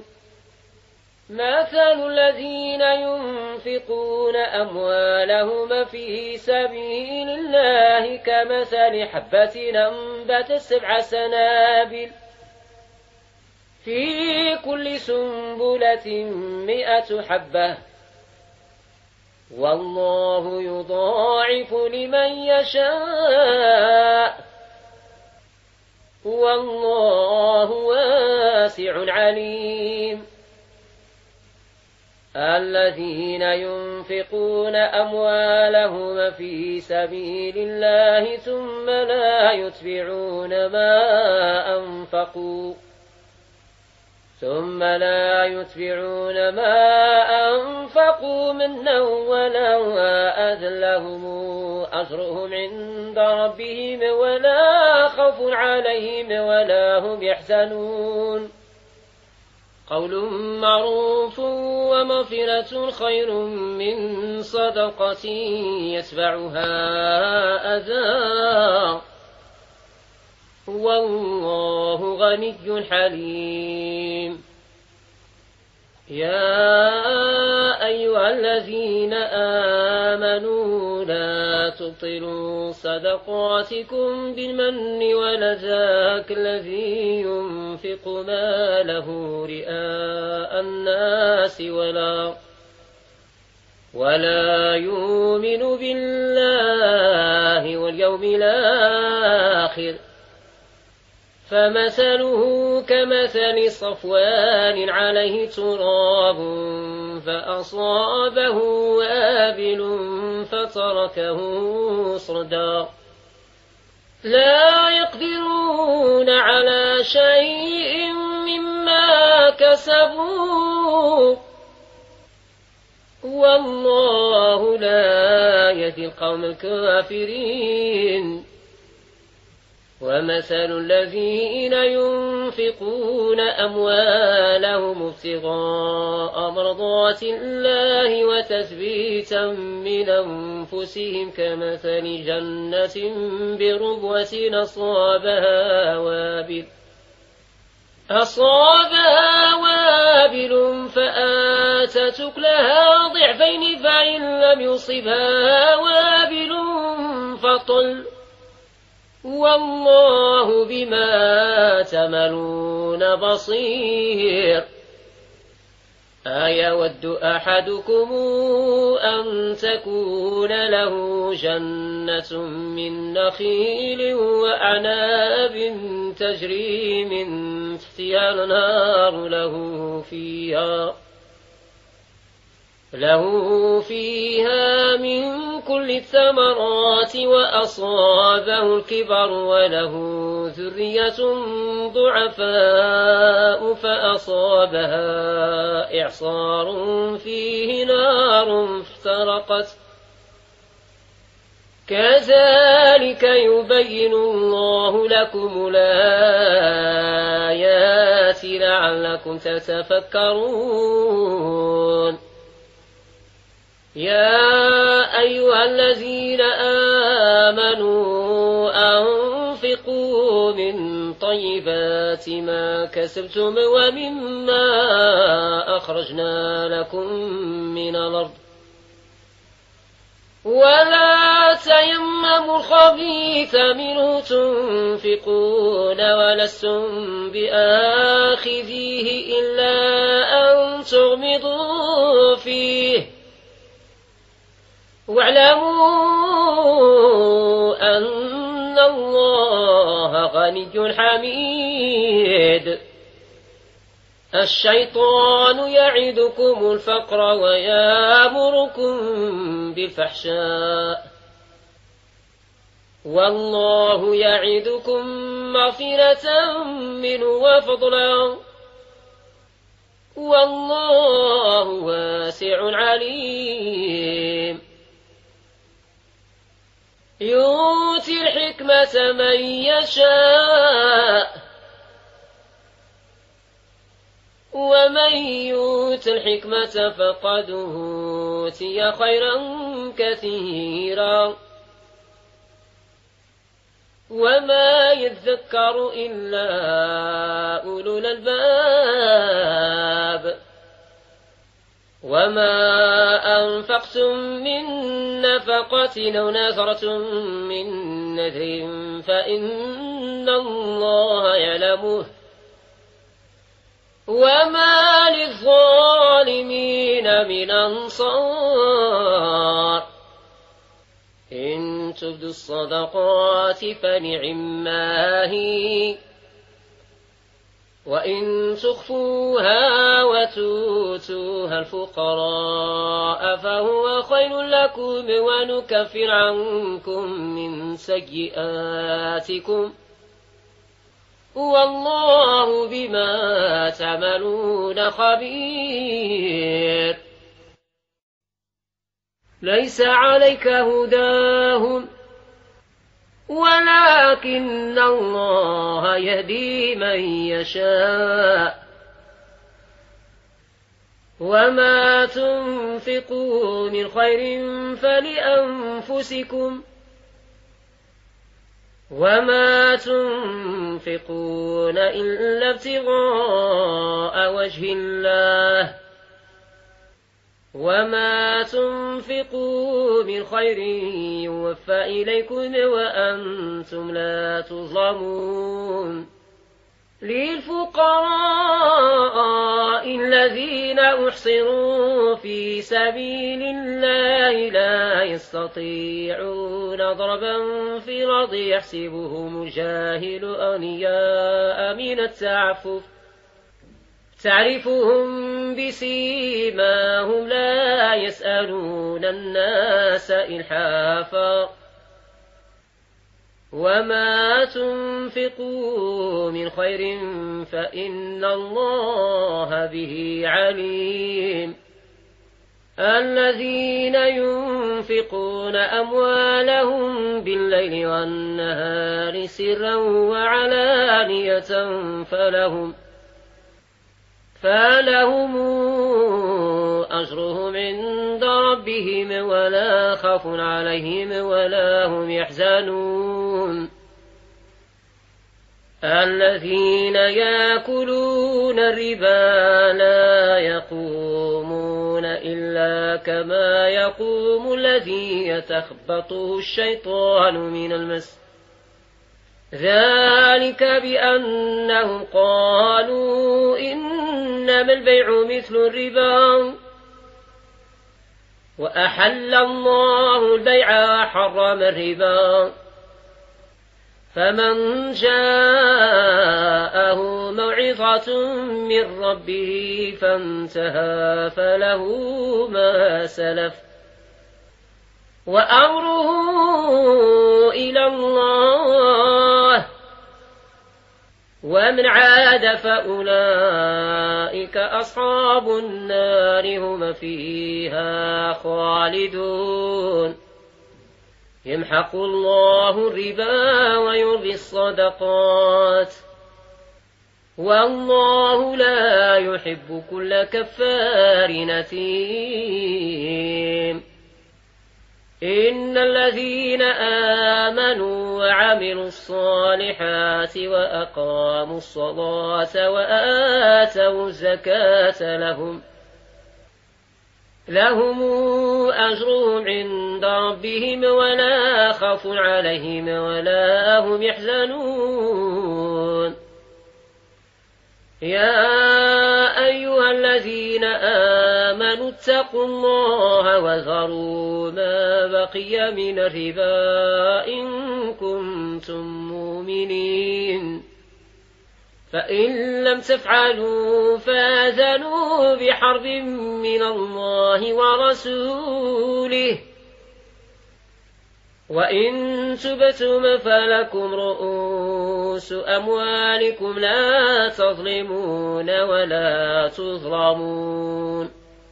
مثل الذين ينفقون أموالهم في سبيل الله كمثل حبة أنبتت سبع سنابل في كل سنبلة مئة حبة والله يضاعف لمن يشاء والله واسع عليم. الذين ينفقون أموالهم في سبيل الله ثم لا يتبعون ما أنفقوا ثم لا يتبعون ما أنفقوا منا ولو أذى لهم أجرهم عند ربهم ولا خوف عليهم ولا هم يحزنون. قول معروف ومغفرة خير من صدقة يتبعها أذى والله غني حليم. يا أيها الذين آمنوا لا تبطلوا صدقاتكم بالمن والأذى الذي ينفق ماله رئاء الناس ولا ولا يؤمن بالله واليوم الآخر فمثله كمثل صفوان عليه تراب فأصابه وابل فتركه صردا لا يقدرون على شيء مما كسبوا والله لا يهدي القوم الكافرين. ومثل الذين ينفقون أموالهم ابتغاء مرضات الله وتثبيتا من أنفسهم كمثل جنة بربوة أصابها وابل أصابها وابل فآتت أكلها ضعفين فإن لم يصبها وابل والله بما تعملون بصير. أيود أحدكم أن تكون له جنة من نخيل وأعناب تجري من تحتها الأنهار له فيها له فيها من كل الثمرات وأصابه الكبر وله ذرية ضعفاء فأصابها إعصار فيه نار احترقت كذلك يبين الله لكم الآيات لعلكم تتفكرون. يا أيها الذين آمنوا أنفقوا من طيبات ما كسبتم ومما أخرجنا لكم من الأرض ولا تيمموا الخبيث منه تنفقون ولستم بآخذيه إلا أن تغمضوا فيه واعلموا أن الله غني حميد. الشيطان يعدكم الفقر ويأمركم بالفحشاء والله يعدكم مغفرة منه وفضلا والله واسع عليم. يؤتي الحكمة من يشاء ومن يؤت الحكمة فقد أوتي خيرا كثيرا وما يذكر إلا أولو الألباب. وما أنفقتم من نفقة أو نذرة من نذر فإن الله يعلمه وما للظالمين من أنصار. إن تبدوا الصدقات فنعما هي وإن تخفوها وتؤتوها الفقراء فهو خير لكم ونكفر عنكم من سيئاتكم والله بما تعملون خبير. ليس عليك هداهم ولكن الله يهدي من يشاء وما تنفقوا من خير فلأنفسكم وما تنفقون إلا ابتغاء وجه الله وما تنفقوا من خير يوفى إليكم وأنتم لا تظلمون. للفقراء الذين أحصروا في سبيل الله لا يستطيعون ضربا في الأرض يحسبهم الجاهل أغنياء من التعفف تعرفهم بسيماهم لا يسألون الناس إلحافا وما تنفقوا من خير فإن الله به عليم. الذين ينفقون أموالهم بالليل والنهار سرا وعلانية فلهم فلهم أجرهم عند ربهم ولا خوف عليهم ولا هم يحزنون. الذين يأكلون الربا لا يقومون إلا كما يقوم الذي يتخبطه الشيطان من المس ذلك بأنهم قالوا إنما البيع مثل الربا وأحل الله البيع وحرم الربا فمن جاءه موعظة من ربه فانتهى فله ما سلف وأمره إلى الله ومن عاد فأولئك أصحاب النار هم فيها خالدون يمحق الله الربا ويربي الصدقات والله لا يحب كل كفار نثيم إن الذين آمنوا وعملوا الصالحات وأقاموا الصلاة وآتوا الزكاة لهم لهم أجرهم عند ربهم ولا خوف عليهم ولا هم يحزنون يا أيها الذين آمنوا اتقوا الله وذروا ما بقي من الربا إن كنتم مؤمنين فإن لم تفعلوا فآذنوا بحرب من الله ورسوله وإن تبتم فلكم رؤوس أموالكم لا تظلمون ولا تظلمون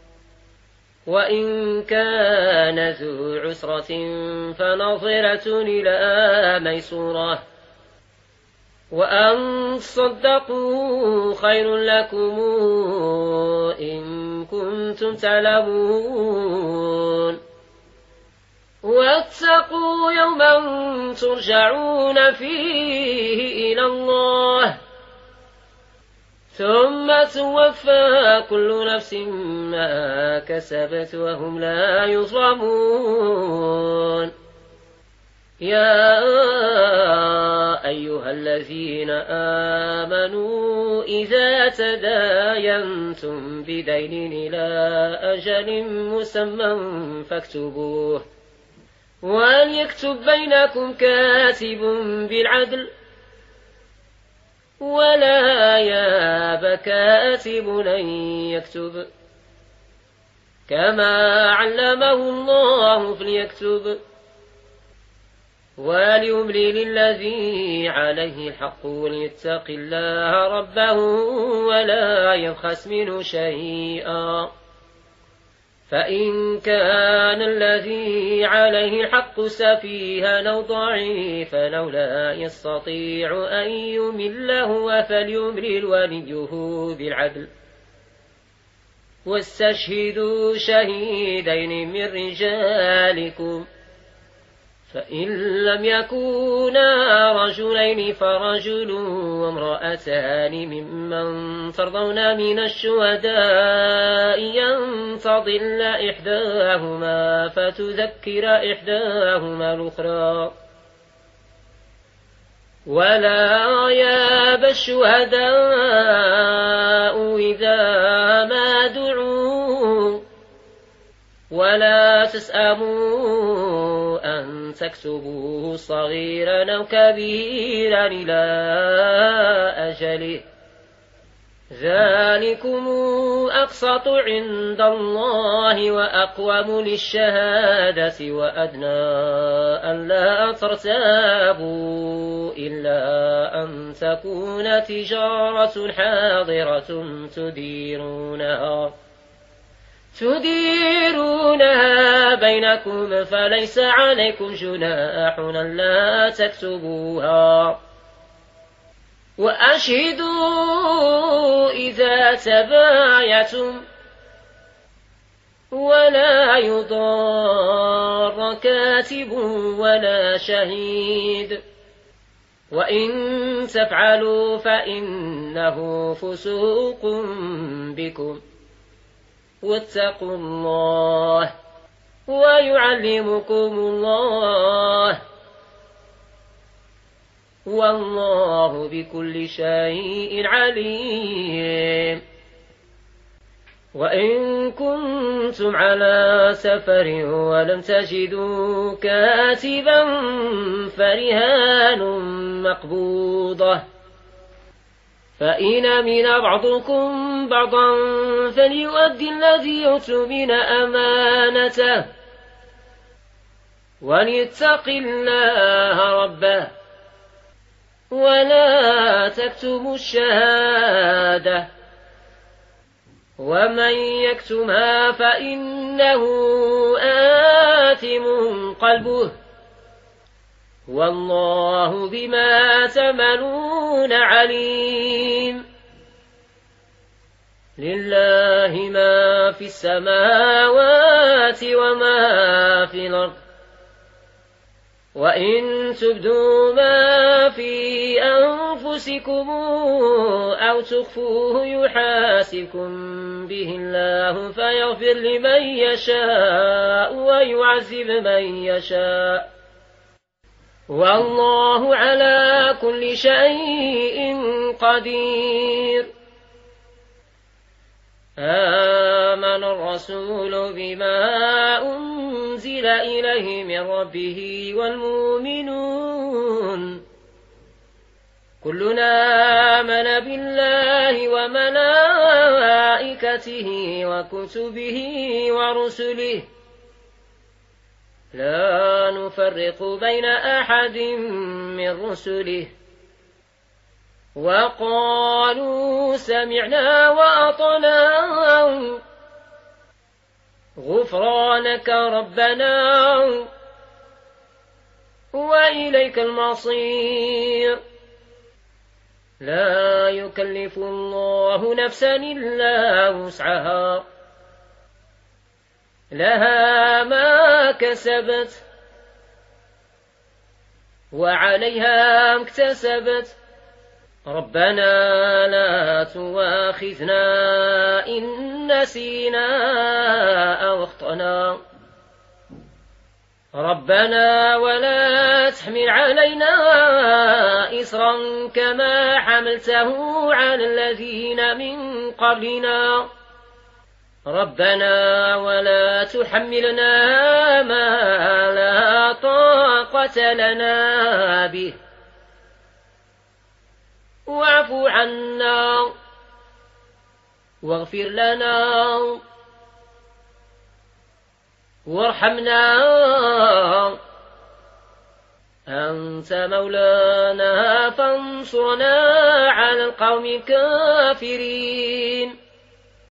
وإن كان ذو عسرة فنظرة إلى ميسورة وأن تصدقوا خير لكم إن كنتم تعلمون واتقوا يوما ترجعون فيه إلى الله ثم توفى كل نفس ما كسبت وهم لا يظلمون يا أيها الذين آمنوا إذا تداينتم بدين إلى أجل مسمى فاكتبوه وليكتب بينكم كاتب بالعدل ولا ياب كاتب أن يكتب كما علمه الله فليكتب وليملل الذي عليه الحق وليتق الله ربه ولا يبخس منه شيئا فإن كان الذي عليه الحق سفيها أو ضعيفا أو لا يستطيع أن يمله فليملل وليه بالعدل واستشهدوا شهيدين من رجالكم فإن لم يكونا رجلين فرجل وامرأتان ممن ترضون من الشهداء أن تضل إحداهما فتذكر إحداهما الأخرى ولا ياب الشهداء إذا ما دعوا ولا تسأموا أن تكتبوه صغيرا أو كبيرا إلى أجله ذلكم أقسط عند الله وأقوم للشهادة وأدنى أن لا ترتابوا إلا أن تكون تجارة حاضرة تديرونها تديرونها بينكم فليس عليكم جناح أن لا تكتبوها وأشهدوا إذا تبايعتم ولا يضار كاتب ولا شهيد وإن تفعلوا فإنه فسوق بكم واتقوا الله ويعلمكم الله والله بكل شيء عليم. وإن كنتم على سفر ولم تجدوا كاتبا فرهان مقبوضة، فإن أمن بعضكم بعضا فليؤدي الذي يؤتمن أمانته وليتق الله ربه ولا تكتموا الشهادة، ومن يكتمها فإنه آثم قلبه، والله بما تعملون عليم. لله ما في السماوات وما في الأرض، وإن تبدوا ما في أنفسكم أو تخفوه يحاسبكم به الله فيغفر لمن يشاء ويعذب من يشاء، والله على كل شيء قدير. آمن الرسول بما أنزل إليه من ربه والمؤمنون كلنا آمن بالله وملائكته وكتبه ورسله لا نفرق بين أحد من رسله، وقالوا سمعنا وأطعنا غفرانك ربنا وإليك المصير. لا يكلف الله نفسا إلا وسعها، لها ما كسبت وعليها ما اكتسبت، ربنا لا تواخذنا إن نسينا أو أخطأنا، ربنا ولا تحمل علينا إصرا كما حملته على الذين من قبلنا، ربنا ولا تحملنا ما لا طاقة لنا به، واعف عنا واغفر لنا وارحمنا أنت مولانا فانصرنا على القوم الكافرين.